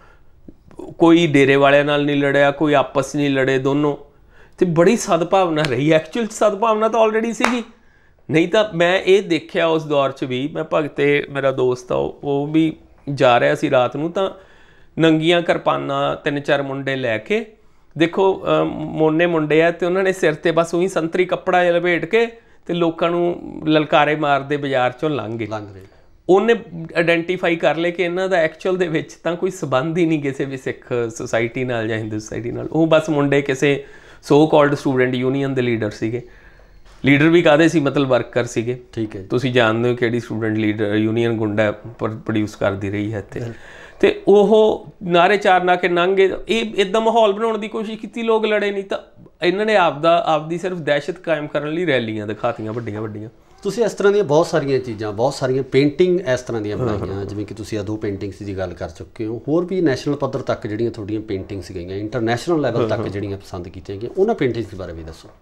ਕੋਈ ਡੇਰੇ ਵਾਲਿਆਂ ਨਾਲ ਨਹੀਂ ਲੜਿਆ, ਕੋਈ ਆਪਸ 'ਚ ਨਹੀਂ ਲੜੇ ਦੋਨੋਂ। ਤੇ ਬੜੀ ਸਦਭਾਵਨਾ ਰਹੀ। ਐਕਚੁਅਲ 'ਚ ਸਦਭਾਵਨਾ ਤਾਂ ਆਲਰੇਡੀ ਸੀਗੀ। ਨਹੀਂ ਤਾਂ ਮੈਂ ਇਹ ਦੇਖਿਆ ਉਸ ਦੌਰ 'ਚ ਵੀ, ਮੈਂ ਭਗਤੇ ਮੇਰਾ ਦੋਸਤ ਆ, ਉਹ ਵੀ ਜਾ ਰਿਹਾ ਸੀ ਰਾਤ ਨੂੰ, ਤਾਂ ਨੰਗੀਆਂ ਕਿਰਪਾਨਾਂ ਤਿੰਨ ਚਾਰ ਮੁੰਡੇ ਲੈ ਕੇ, ਦੇਖੋ ਮੋਨੇ ਮੁੰਡੇ ਆ, ਤੇ ਉਹਨਾਂ ਨੇ ਸਿਰ ਤੇ ਬਸ ਉਹੀ ਸੰਤਰੀ ਕੱਪੜਾ ਲਪੇਟ ਕੇ ਤੇ ਲੋਕਾਂ ਨੂੰ ਲਲਕਾਰੇ ਮਾਰਦੇ ਬਾਜ਼ਾਰ 'ਚੋਂ ਲੰਘ ਗਏ। ਉਹਨੇ ਆਇਡੈਂਟੀਫਾਈ ਕਰ ਲਿਆ ਕਿ ਇਹਨਾਂ ਦਾ ਐਕਚੁਅਲ ਦੇ ਵਿੱਚ ਤਾਂ ਕੋਈ ਸੰਬੰਧ ਹੀ ਨਹੀਂ ਕਿਸੇ ਵੀ ਸਿੱਖ ਸੁਸਾਇਟੀ ਨਾਲ ਜਾਂ ਹਿੰਦੂ ਸੁਸਾਇਟੀ ਨਾਲ। ਉਹ ਬਸ ਮੁੰਡੇ ਕਿਸੇ ਸੋ ਕਾਲਡ ਸਟੂਡੈਂਟ ਯੂਨੀਅਨ ਦੇ ਲੀਡਰ ਸੀਗੇ। ਲੀਡਰ ਵੀ ਕਾਹਦੇ ਸੀ, ਮਤਲਬ ਵਰਕਰ ਸੀਗੇ। ਠੀਕ ਹੈ, ਤੁਸੀਂ ਜਾਣਦੇ ਹੋ ਕਿਹੜੀ student leader union goonda produce ਕਰਦੀ ਰਹੀ ਹੈ ਇੱਥੇ। ਤੇ ਉਹ ਨਾਰੇ ਚਾਰਨਾ ਕੇ ਲੰਘੇ। ਇਹ ਇੱਦਾਂ ਮਾਹੌਲ ਬਣਾਉਣ ਦੀ ਕੋਸ਼ਿਸ਼ ਕੀਤੀ, ਲੋਕ ਲੜੇ ਨਹੀਂ। ਤਾਂ ਇਹਨਾਂ ਨੇ ਆਪਦਾ ਆਪਦੀ ਸਿਰਫ ਦਹਿਸ਼ਤ ਕਾਇਮ ਕਰਨ ਲਈ ਰੈਲੀਆਂ ਦਿਖਾਤੀਆਂ ਵੱਡੀਆਂ ਵੱਡੀਆਂ। ਤੁਸੀਂ ਇਸ ਤਰ੍ਹਾਂ ਦੀਆਂ ਬਹੁਤ ਸਾਰੀਆਂ ਚੀਜ਼ਾਂ, ਬਹੁਤ ਸਾਰੀਆਂ ਪੇਂਟਿੰਗ ਇਸ ਤਰ੍ਹਾਂ ਦੀਆਂ ਬਣਾਈਆਂ, ਜਿਵੇਂ ਕਿ ਤੁਸੀਂ ਆ ਦੋ ਪੇਂਟਿੰਗਸ ਦੀ ਗੱਲ ਕਰ ਚੁੱਕੇ ਹੋ। ਹੋਰ ਵੀ ਨੈਸ਼ਨਲ ਪੱਧਰ ਤੱਕ ਜਿਹੜੀਆਂ ਤੁਹਾਡੀਆਂ ਪੇਂਟਿੰਗਸ ਗਈਆਂ, ਇੰਟਰਨੈਸ਼ਨਲ ਲੈਵਲ ਤੱਕ ਜਿਹੜੀਆਂ ਪਸੰਦ ਕੀਤੀਆਂ ਗਈਆਂ, ਉਹਨਾਂ ਪੇਂਟਿੰਗਸ ਬਾਰੇ ਵੀ ਦੱਸੋ।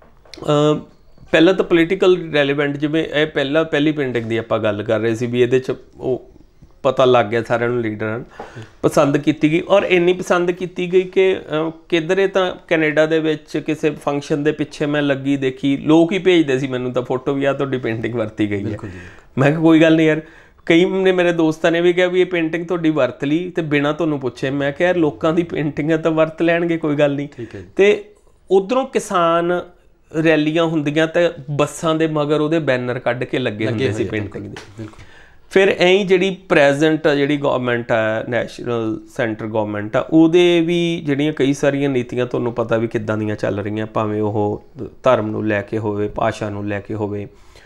ਪਹਿਲਾਂ ਤਾਂ ਪੋਲੀਟੀਕਲ ਰੈਲੀਵੈਂਟ, ਜਿਵੇਂ ਇਹ ਪਹਿਲਾਂ ਪਹਿਲੀ ਪੇਂਟਿੰਗ ਦੀ ਆਪਾਂ ਗੱਲ ਕਰ ਰਹੇ ਸੀ ਵੀ ਇਹਦੇ 'ਚ ਉਹ ਪਤਾ ਲੱਗ ਗਿਆ ਸਾਰਿਆਂ ਨੂੰ, ਲੀਡਰਾਂ ਨੂੰ ਪਸੰਦ ਕੀਤੀ ਗਈ। ਔਰ ਇੰਨੀ ਪਸੰਦ ਕੀਤੀ ਗਈ ਕਿ ਕਿੱਧਰੇ ਤਾਂ ਕੈਨੇਡਾ ਦੇ ਵਿੱਚ ਕਿਸੇ ਫੰਕਸ਼ਨ ਦੇ ਪਿੱਛੇ ਮੈਂ ਲੱਗੀ ਦੇਖੀ, ਲੋਕ ਹੀ ਭੇਜਦੇ ਸੀ ਮੈਨੂੰ ਤਾਂ ਫੋਟੋ ਵੀ, ਆ ਤੁਹਾਡੀ ਪੇਂਟਿੰਗ ਵਰਤੀ ਗਈ ਹੈ। ਮੈਂ ਕਿਹਾ ਕੋਈ ਗੱਲ ਨਹੀਂ ਯਾਰ। ਕਈ ਨੇ ਮੇਰੇ ਦੋਸਤਾਂ ਨੇ ਵੀ ਕਿਹਾ ਵੀ ਇਹ ਪੇਂਟਿੰਗ ਤੁਹਾਡੀ ਵਰਤ ਲਈ ਤੇ ਬਿਨਾਂ ਤੁਹਾਨੂੰ ਪੁੱਛੇ। ਮੈਂ ਕਿਹਾ ਯਾਰ ਲੋਕਾਂ ਦੀ ਪੇਂਟਿੰਗ ਹੈ ਤਾਂ ਵਰਤ ਲੈਣਗੇ, ਕੋਈ ਗੱਲ ਨਹੀਂ। ਤੇ ਉੱਧਰੋਂ ਕਿਸਾਨ ਰੈਲੀਆਂ ਹੁੰਦੀਆਂ ਤੇ ਬੱਸਾਂ ਦੇ ਮਗਰ ਉਹਦੇ ਬੈਨਰ ਕੱਢ ਕੇ ਲੱਗੇ ਹੁੰਦੇ ਸੀ ਪੇਂਟਿੰਗ ਦੇ। ਫਿਰ ਐਂ ਹੀ ਜਿਹੜੀ ਪ੍ਰੈਜ਼ੈਂਟ ਜਿਹੜੀ ਗੌਰਮੈਂਟ ਆ, ਨੈਸ਼ਨਲ ਸੈਂਟਰ ਗੌਰਮੈਂਟ ਆ, ਉਹਦੇ ਵੀ ਜਿਹੜੀਆਂ ਕਈ ਸਾਰੀਆਂ ਨੀਤੀਆਂ ਤੁਹਾਨੂੰ ਪਤਾ ਵੀ ਕਿੱਦਾਂ ਦੀਆਂ ਚੱਲ ਰਹੀਆਂ, ਭਾਵੇਂ ਉਹ ਧਰਮ ਨੂੰ ਲੈ ਕੇ ਹੋਵੇ, ਭਾਸ਼ਾ ਨੂੰ ਲੈ ਕੇ ਹੋਵੇ,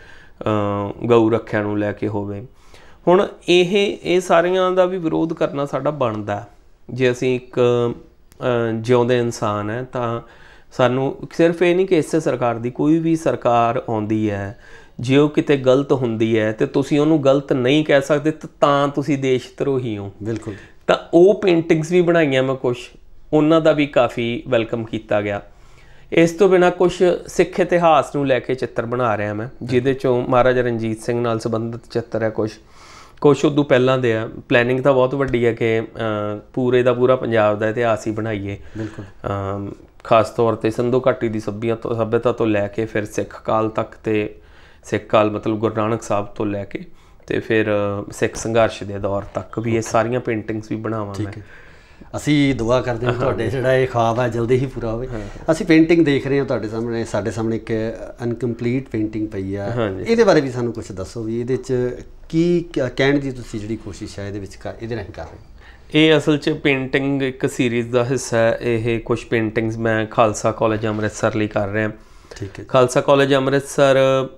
ਗਊ ਰੱਖਿਆ ਨੂੰ ਲੈ ਕੇ ਹੋਵੇ। ਹੁਣ ਇਹ ਇਹ ਸਾਰੀਆਂ ਦਾ ਵੀ ਵਿਰੋਧ ਕਰਨਾ ਸਾਡਾ ਬਣਦਾ। ਜੇ ਅਸੀਂ ਇੱਕ ਜਿਉਂਦੇ ਇਨਸਾਨ ਹੈ ਤਾਂ ਸਾਨੂੰ ਸਿਰਫ ਇਹ ਨਹੀਂ ਕਿ ਇਸੇ ਸਰਕਾਰ ਦੀ, ਕੋਈ ਵੀ ਸਰਕਾਰ ਆਉਂਦੀ ਹੈ, ਜੇ ਉਹ ਕਿਤੇ ਗਲਤ ਹੁੰਦੀ ਹੈ ਤੇ ਤੁਸੀਂ ਉਹਨੂੰ ਗਲਤ ਨਹੀਂ ਕਹਿ ਸਕਦੇ ਤਾਂ ਤੁਸੀਂ ਦੇਸ਼ ਧਰੋਹੀ ਹੋ। ਬਿਲਕੁਲ। ਤਾਂ ਉਹ ਪੇਂਟਿੰਗਸ ਵੀ ਬਣਾਈਆਂ ਮੈਂ ਕੁਛ, ਉਹਨਾਂ ਦਾ ਵੀ ਕਾਫੀ ਵੈਲਕਮ ਕੀਤਾ ਗਿਆ। ਇਸ ਤੋਂ ਬਿਨਾਂ ਕੁਛ ਸਿੱਖ ਇਤਿਹਾਸ ਨੂੰ ਲੈ ਕੇ ਚਿੱਤਰ ਬਣਾ ਰਿਹਾ ਮੈਂ, ਜਿਹਦੇ 'ਚੋਂ ਮਹਾਰਾਜਾ ਰਣਜੀਤ ਸਿੰਘ ਨਾਲ ਸੰਬੰਧਿਤ ਚਿੱਤਰ ਹੈ ਕੁਛ, ਕੁਛ ਉਦੋਂ ਪਹਿਲਾਂ ਦੇ ਆ। ਪਲੈਨਿੰਗ ਤਾਂ ਬਹੁਤ ਵੱਡੀ ਹੈ ਕਿ ਪੂਰੇ ਦਾ ਪੂਰਾ ਪੰਜਾਬ ਦਾ ਇਤਿਹਾਸ ਹੀ ਬਣਾਈਏ। ਬਿਲਕੁਲ। ਖਾਸ ਤੌਰ 'ਤੇ ਸਿੰਧੂ ਘਾਟੀ ਦੀ ਸੱਭਿਆ ਤੋਂ ਸੱਭਿਅਤਾ ਤੋਂ ਲੈ ਕੇ ਫਿਰ ਸਿੱਖ ਕਾਲ ਤੱਕ, ਤੇ ਸਿੱਖ ਕਾਲ ਮਤਲਬ ਗੁਰੂ ਨਾਨਕ ਸਾਹਿਬ ਤੋਂ ਲੈ ਕੇ ਤੇ ਫਿਰ ਸਿੱਖ ਸੰਘਰਸ਼ ਦੇ ਦੌਰ ਤੱਕ ਵੀ ਇਹ ਸਾਰੀਆਂ ਪੇਂਟਿੰਗਸ ਵੀ ਬਣਾਵਾਂ ਮੈਂ। ਅਸੀਂ ਦੁਆ ਕਰਦੇ ਹਾਂ ਤੁਹਾਡੇ ਜਿਹੜਾ ਇਹ ਖੁਆਬ ਹੈ ਜਲਦੀ ਹੀ ਪੂਰਾ ਹੋਵੇ। ਅਸੀਂ ਪੇਂਟਿੰਗ ਦੇਖ ਰਹੇ ਹਾਂ ਤੁਹਾਡੇ ਸਾਹਮਣੇ, ਸਾਡੇ ਸਾਹਮਣੇ ਇੱਕ ਅਨਕੰਪਲੀਟ ਪੇਂਟਿੰਗ ਪਈ ਆ, ਇਹਦੇ ਬਾਰੇ ਵੀ ਸਾਨੂੰ ਕੁਛ ਦੱਸੋ ਵੀ ਇਹਦੇ 'ਚ ਕੀ ਕਹਿਣ ਦੀ ਤੁਸੀਂ ਜਿਹੜੀ ਕੋਸ਼ਿਸ਼ ਹੈ ਇਹਦੇ ਵਿੱਚ ਕਰ ਇਹਦੇ ਰਾਹੀਂ ਕਰ ਰਹੇ। ਇਹ ਅਸਲ 'ਚ ਪੇਂਟਿੰਗ ਇੱਕ ਸੀਰੀਜ਼ ਦਾ ਹਿੱਸਾ ਹੈ। ਇਹ ਕੁਛ ਪੇਂਟਿੰਗਸ ਮੈਂ ਖਾਲਸਾ ਕਾਲਜ ਅੰਮ੍ਰਿਤਸਰ ਲਈ ਕਰ ਰਿਹਾ। ਠੀਕ ਹੈ। ਖਾਲਸਾ ਕਾਲਜ ਅੰਮ੍ਰਿਤਸਰ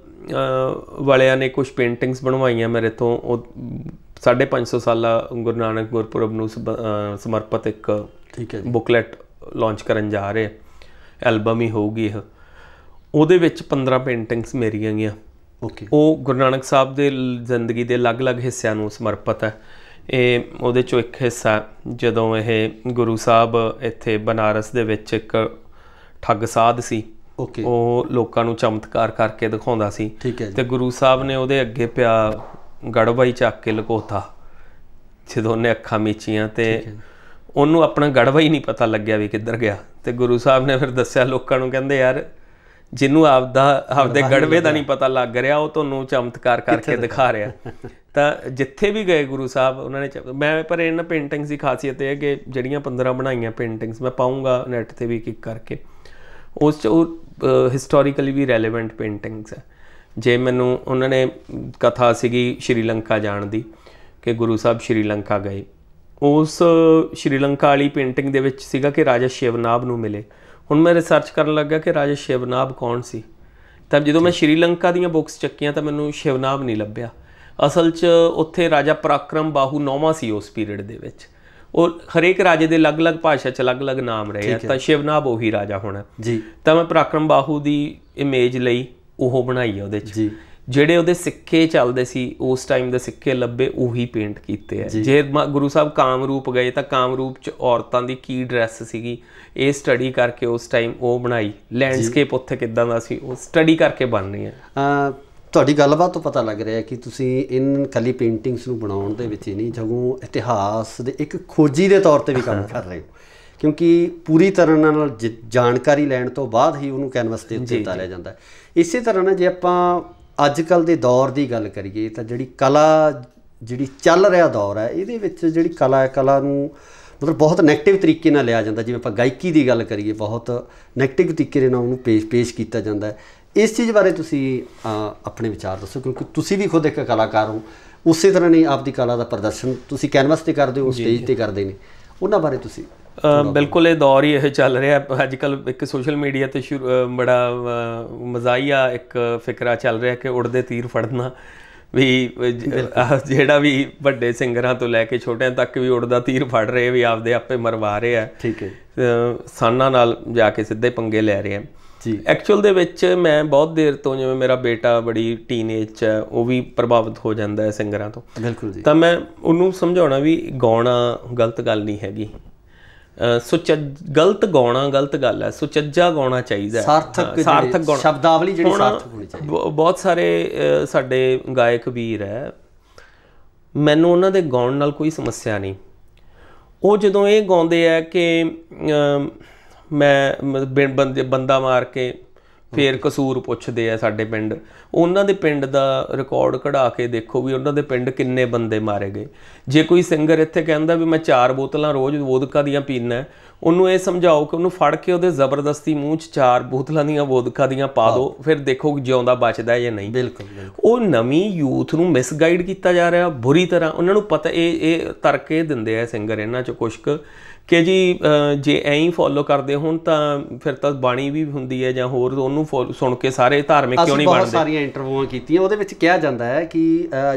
ਵਾਲਿਆਂ ਨੇ ਕੁਛ ਪੇਂਟਿੰਗਸ ਬਣਵਾਈਆਂ ਮੇਰੇ ਤੋਂ। ਉਹ ਸਾਢੇ ਪੰਜ ਸੌ ਸਾਲਾ ਗੁਰੂ ਨਾਨਕ ਗੁਰਪੁਰਬ ਨੂੰ ਸਮਰਪਿਤ ਇੱਕ ਠੀਕ ਹੈ ਬੁੱਕਲੈਟ ਲਾਂਚ ਕਰਨ ਜਾ ਰਹੇ, ਐਲਬਮ ਹੀ ਹੋਊਗੀ ਇਹ। ਉਹਦੇ ਵਿੱਚ ਪੰਦਰਾਂ ਪੇਂਟਿੰਗਸ ਮੇਰੀਆਂ ਗਈਆਂ। ਓਕੇ। ਉਹ ਗੁਰੂ ਨਾਨਕ ਸਾਹਿਬ ਦੇ ਜ਼ਿੰਦਗੀ ਦੇ ਅਲੱਗ-ਅਲੱਗ ਹਿੱਸਿਆਂ ਨੂੰ ਸਮਰਪਿਤ ਹੈ। ਇਹ ਉਹਦੇ 'ਚੋਂ ਇੱਕ ਹਿੱਸਾ ਜਦੋਂ ਇਹ ਗੁਰੂ ਸਾਹਿਬ ਇੱਥੇ ਬਨਾਰਸ ਦੇ ਵਿੱਚ ਇੱਕ ਠੱਗ ਸਾਧ ਸੀ, ਓਕੇ, ਉਹ ਲੋਕਾਂ ਨੂੰ ਚਮਤਕਾਰ ਕਰਕੇ ਦਿਖਾਉਂਦਾ ਸੀ। ਠੀਕ ਹੈ। ਤੇ ਗੁਰੂ ਸਾਹਿਬ ਨੇ ਉਹਦੇ ਅੱਗੇ ਪਿਆ ਗੜਵਾ ਹੀ ਚੱਕ ਕੇ ਲੁਕੋਤਾ। ਜਦੋਂ ਉਹਨੇ ਅੱਖਾਂ ਮੀਚੀਆਂ ਤੇ ਉਹਨੂੰ ਆਪਣਾ ਗੜਵਾ ਹੀ ਨਹੀਂ ਪਤਾ ਲੱਗਿਆ ਵੀ ਕਿੱਧਰ ਗਿਆ। ਤੇ ਗੁਰੂ ਸਾਹਿਬ ਨੇ ਫਿਰ ਦੱਸਿਆ ਲੋਕਾਂ ਨੂੰ, ਕਹਿੰਦੇ ਯਾਰ ਜਿਹਨੂੰ ਆਪਦਾ ਆਪਦੇ ਗੜਵੇ ਦਾ ਨਹੀਂ ਪਤਾ ਲੱਗ ਰਿਹਾ ਉਹ ਤੁਹਾਨੂੰ ਚਮਤਕਾਰ ਕਰਕੇ ਦਿਖਾ ਰਿਹਾ। ਤਾਂ ਜਿੱਥੇ ਵੀ ਗਏ ਗੁਰੂ ਸਾਹਿਬ ਉਹਨਾਂ ਨੇ ਮੈਂ ਪਰ ਇਹਨਾਂ ਪੇਂਟਿੰਗਸ ਦੀ ਖਾਸੀਅਤ ਇਹ ਹੈ ਕਿ ਜਿਹੜੀਆਂ ਪੰਦਰਾਂ ਬਣਾਈਆਂ ਪੇਂਟਿੰਗਸ ਮੈਂ ਪਾਊਂਗਾ ਨੈੱਟ 'ਤੇ ਵੀ ਕਿਕ ਕਰਕੇ, ਉਸ 'ਚ ਉਹ ਹਿਸਟੋਰੀਕਲੀ ਵੀ ਰੈਲੇਵੈਂਟ ਪੇਂਟਿੰਗਸ ਹੈ। ਜੇ ਮੈਨੂੰ ਉਹਨਾਂ ਨੇ ਕਥਾ ਸੀਗੀ ਸ਼੍ਰੀਲੰਕਾ ਜਾਣ ਦੀ ਕਿ ਗੁਰੂ ਸਾਹਿਬ ਸ਼੍ਰੀਲੰਕਾ ਗਏ, ਉਸ ਸ਼੍ਰੀਲੰਕਾ ਵਾਲੀ ਪੇਂਟਿੰਗ ਦੇ ਵਿੱਚ ਸੀਗਾ ਕਿ ਰਾਜਾ ਸ਼ਿਵਨਾਭ ਨੂੰ ਮਿਲੇ। ਹੁਣ ਮੈਂ ਰਿਸਰਚ ਕਰਨ ਲੱਗਾ ਕਿ ਰਾਜਾ ਸ਼ਿਵਨਾਭ ਕੌਣ ਸੀ, ਤਾਂ ਜਦੋਂ ਮੈਂ ਸ਼੍ਰੀਲੰਕਾ ਦੀਆਂ ਬੁੱਕਸ ਚੱਕੀਆਂ ਤਾਂ ਮੈਨੂੰ ਸ਼ਿਵਨਾਭ ਨਹੀਂ ਲੱਭਿਆ। ਅਸਲ 'ਚ ਉੱਥੇ ਰਾਜਾ ਪਰਾਕਰਮ ਬਾਹੂ ਨੌਵਾਂ ਸੀ ਉਸ ਪੀਰੀਅਡ ਦੇ ਵਿੱਚ। ਉਹ ਹਰੇਕ ਰਾਜੇ ਦੇ ਅਲੱਗ-ਅਲੱਗ ਭਾਸ਼ਾ 'ਚ ਅਲੱਗ-ਅਲੱਗ ਨਾਮ ਰਹੇ ਆ, ਤਾਂ ਸ਼ਿਵਨਾਭ ਉਹੀ ਰਾਜਾ ਹੋਣਾ ਜੀ। ਤਾਂ ਮੈਂ ਪਰਾਕਰਮ ਬਾਹੂ ਦੀ ਇਮੇਜ ਲਈ ਉਹ ਬਣਾਈ ਆ ਉਹਦੇ 'ਚ। ਜਿਹੜੇ ਉਹਦੇ ਸਿੱਕੇ ਚੱਲਦੇ ਸੀ ਉਸ ਟਾਈਮ ਦੇ ਸਿੱਕੇ ਲੱਭੇ ਉਹੀ ਪੇਂਟ ਕੀਤੇ ਆ। ਜੇ ਗੁਰੂ ਸਾਹਿਬ ਕਾਮਰੂਪ ਗਏ ਤਾਂ ਕਾਮਰੂਪ 'ਚ ਔਰਤਾਂ ਦੀ ਕੀ ਡਰੈਸ ਸੀਗੀ ਇਹ ਸਟੱਡੀ ਕਰਕੇ ਉਸ ਟਾਈਮ ਉਹ ਬਣਾਈ। ਲੈਂਡਸਕੇਪ ਉੱਥੇ ਕਿੱਦਾਂ ਦਾ ਸੀ ਉਹ ਸਟੱਡੀ ਕਰਕੇ ਬਣ ਰਹੀ ਹੈ। ਤੁਹਾਡੀ ਗੱਲਬਾਤ ਤੋਂ ਪਤਾ ਲੱਗ ਰਿਹਾ ਕਿ ਤੁਸੀਂ ਇਨ ਕੱਲੀ ਪੇਂਟਿੰਗਸ ਨੂੰ ਬਣਾਉਣ ਦੇ ਵਿੱਚ ਹੀ ਨਹੀਂ, ਸਗੋਂ ਇਤਿਹਾਸ ਦੇ ਇੱਕ ਖੋਜੀ ਦੇ ਤੌਰ 'ਤੇ ਵੀ ਕੰਮ ਕਰ ਰਹੇ ਹੋ, ਕਿਉਂਕਿ ਪੂਰੀ ਤਰ੍ਹਾਂ ਨਾਲ ਜ ਜਾਣਕਾਰੀ ਲੈਣ ਤੋਂ ਬਾਅਦ ਹੀ ਉਹਨੂੰ ਕੈਨਵਸ ਦੇ ਉੱਤੇ ਉਤਾਰਿਆ ਜਾਂਦਾ ਹੈ। ਇਸੇ ਤਰ੍ਹਾਂ ਨਾਲ ਜੇ ਆਪਾਂ ਅੱਜ ਕੱਲ੍ਹ ਦੇ ਦੌਰ ਦੀ ਗੱਲ ਕਰੀਏ ਤਾਂ ਜਿਹੜੀ ਕਲਾ ਜਿਹੜੀ ਚੱਲ ਰਿਹਾ ਦੌਰ ਹੈ ਇਹਦੇ ਵਿੱਚ ਜਿਹੜੀ ਕਲਾ ਹੈ, ਕਲਾ ਨੂੰ ਮਤਲਬ ਬਹੁਤ ਨੈਗੇਟਿਵ ਤਰੀਕੇ ਨਾਲ ਲਿਆ ਜਾਂਦਾ। ਜਿਵੇਂ ਆਪਾਂ ਗਾਇਕੀ ਦੀ ਗੱਲ ਕਰੀਏ, ਬਹੁਤ ਨੈਗੇਟਿਵ ਤਰੀਕੇ ਨਾਲ ਉਹਨੂੰ ਪੇਸ਼ ਪੇਸ਼ ਕੀਤਾ ਜਾਂਦਾ ਹੈ। ਇਸ ਚੀਜ਼ ਬਾਰੇ ਤੁਸੀਂ ਆਪਣੇ ਵਿਚਾਰ ਦੱਸੋ, ਕਿਉਂਕਿ ਤੁਸੀਂ ਵੀ ਖੁਦ ਇੱਕ ਕਲਾਕਾਰ ਹੋ, ਉਸੇ ਤਰ੍ਹਾਂ ਨਹੀਂ ਆਪਦੀ ਕਲਾ ਦਾ ਪ੍ਰਦਰਸ਼ਨ ਤੁਸੀਂ ਕੈਨਵਸ 'ਤੇ ਕਰਦੇ ਹੋ, ਸਟੇਜ 'ਤੇ ਕਰਦੇ ਨੇ, ਉਹਨਾਂ ਬਾਰੇ ਤੁਸੀਂ? ਬਿਲਕੁਲ ਇਹ ਦੌਰ ਹੀ ਇਹ ਚੱਲ ਰਿਹਾ ਅੱਜ ਕੱਲ੍ਹ। ਇੱਕ ਸੋਸ਼ਲ ਮੀਡੀਆ 'ਤੇ ਸ਼ੁਰੂ ਬੜਾ ਮਜ਼ਾਹੀਆ ਇੱਕ ਫਿਕਰਾ ਚੱਲ ਰਿਹਾ ਕਿ ਉੜਦੇ ਤੀਰ ਫੜਨਾ, ਵੀ ਜਿਹੜਾ ਵੀ ਵੱਡੇ ਸਿੰਗਰਾਂ ਤੋਂ ਲੈ ਕੇ ਛੋਟਿਆਂ ਤੱਕ ਵੀ ਉੜਦਾ ਤੀਰ ਫੜ ਰਹੇ, ਵੀ ਆਪਦੇ ਆਪੇ ਮਰਵਾ ਰਹੇ ਆ। ਠੀਕ ਹੈ, ਸਾਨਾਂ ਨਾਲ ਜਾ ਕੇ ਸਿੱਧੇ ਪੰਗੇ ਲੈ ਰਹੇ ਆ। ਐਕਚੁਅਲ ਦੇ ਵਿੱਚ ਮੈਂ ਬਹੁਤ ਦੇਰ ਤੋਂ, ਜਿਵੇਂ ਮੇਰਾ ਬੇਟਾ ਬੜੀ ਟੀਨੇਜ 'ਚ ਹੈ, ਉਹ ਵੀ ਪ੍ਰਭਾਵਿਤ ਹੋ ਜਾਂਦਾ ਹੈ ਸਿੰਗਰਾਂ ਤੋਂ। ਬਿਲਕੁਲ ਜੀ। ਤਾਂ ਮੈਂ ਉਹਨੂੰ ਸਮਝਾਉਣਾ ਵੀ ਗਾਉਣਾ ਗਲਤ ਗੱਲ ਨਹੀਂ ਹੈਗੀ, ਸੁਚੱਜ ਗਲਤ ਗਾਉਣਾ ਗਲਤ ਗੱਲ ਹੈ, ਸੁਚੱਜਾ ਗਾਉਣਾ ਚਾਹੀਦਾ, ਸਾਰਥਕ ਸਾਰਥਕ ਗਾਉਣਾ, ਸ਼ਬਦਾਵਲੀ ਜਿਹੜੀ ਸਾਰਥਕ ਹੋਣੀ ਚਾਹੀਦੀ। ਬਹੁਤ ਸਾਰੇ ਸਾਡੇ ਗਾਇਕ ਵੀਰ ਹੈ, ਮੈਨੂੰ ਉਹਨਾਂ ਦੇ ਗਾਉਣ ਨਾਲ ਕੋਈ ਸਮੱਸਿਆ ਨਹੀਂ। ਉਹ ਜਦੋਂ ਇਹ ਗਾਉਂਦੇ ਆ ਕਿ ਮੈਂ ਬੰਦੇ ਬੰਦਾ ਮਾਰ ਕੇ ਫਿਰ ਕਸੂਰ ਪੁੱਛਦੇ ਆ ਸਾਡੇ ਪਿੰਡ, ਉਹਨਾਂ ਦੇ ਪਿੰਡ ਦਾ ਰਿਕਾਰਡ ਕਢਾ ਕੇ ਦੇਖੋ ਵੀ ਉਹਨਾਂ ਦੇ ਪਿੰਡ ਕਿੰਨੇ ਬੰਦੇ ਮਾਰੇ ਗਏ। ਜੇ ਕੋਈ ਸਿੰਗਰ ਇੱਥੇ ਕਹਿੰਦਾ ਵੀ ਮੈਂ ਚਾਰ ਬੋਤਲਾਂ ਰੋਜ਼ ਵੋਦਕਾ ਦੀਆਂ ਪੀਨਾ, ਉਹਨੂੰ ਇਹ ਸਮਝਾਓ ਕਿ ਉਹਨੂੰ ਫੜ ਕੇ ਉਹਦੇ ਜ਼ਬਰਦਸਤੀ ਮੂੰਹ 'ਚ ਚਾਰ ਬੋਤਲਾਂ ਦੀਆਂ ਵੋਦਕਾ ਦੀਆਂ ਪਾ ਦਿਓ, ਫਿਰ ਦੇਖੋ ਜਿਉਂਦਾ ਬਚਦਾ ਜਾਂ ਨਹੀਂ। ਬਿਲਕੁਲ। ਉਹ ਨਵੀਂ ਯੂਥ ਨੂੰ ਮਿਸਗਾਈਡ ਕੀਤਾ ਜਾ ਰਿਹਾ ਬੁਰੀ ਤਰ੍ਹਾਂ। ਉਹਨਾਂ ਨੂੰ ਪਤਾ, ਇਹ ਇਹ ਤਰਕੇ ਦਿੰਦੇ ਆ ਸਿੰਗਰ ਇਹਨਾਂ 'ਚ ਕੁਛ ਕੁ ਕਿ ਜੀ ਜੇ ਐਂ ਹੀ ਫੋਲੋ ਕਰਦੇ ਹੋਣ ਤਾਂ ਫਿਰ ਤਾਂ ਬਾਣੀ ਵੀ ਹੁੰਦੀ ਹੈ ਜਾਂ ਹੋਰ, ਉਹਨੂੰ ਫੋਲੋ ਸੁਣ ਕੇ ਸਾਰੇ ਧਾਰਮਿਕ ਕਿਉਂ ਨਹੀਂ ਬਣਦੇ। ਬਹੁਤ ਸਾਰੀਆਂ ਇੰਟਰਵਿਊਆਂ ਕੀਤੀਆਂ, ਉਹਦੇ ਵਿੱਚ ਕਿਹਾ ਜਾਂਦਾ ਹੈ ਕਿ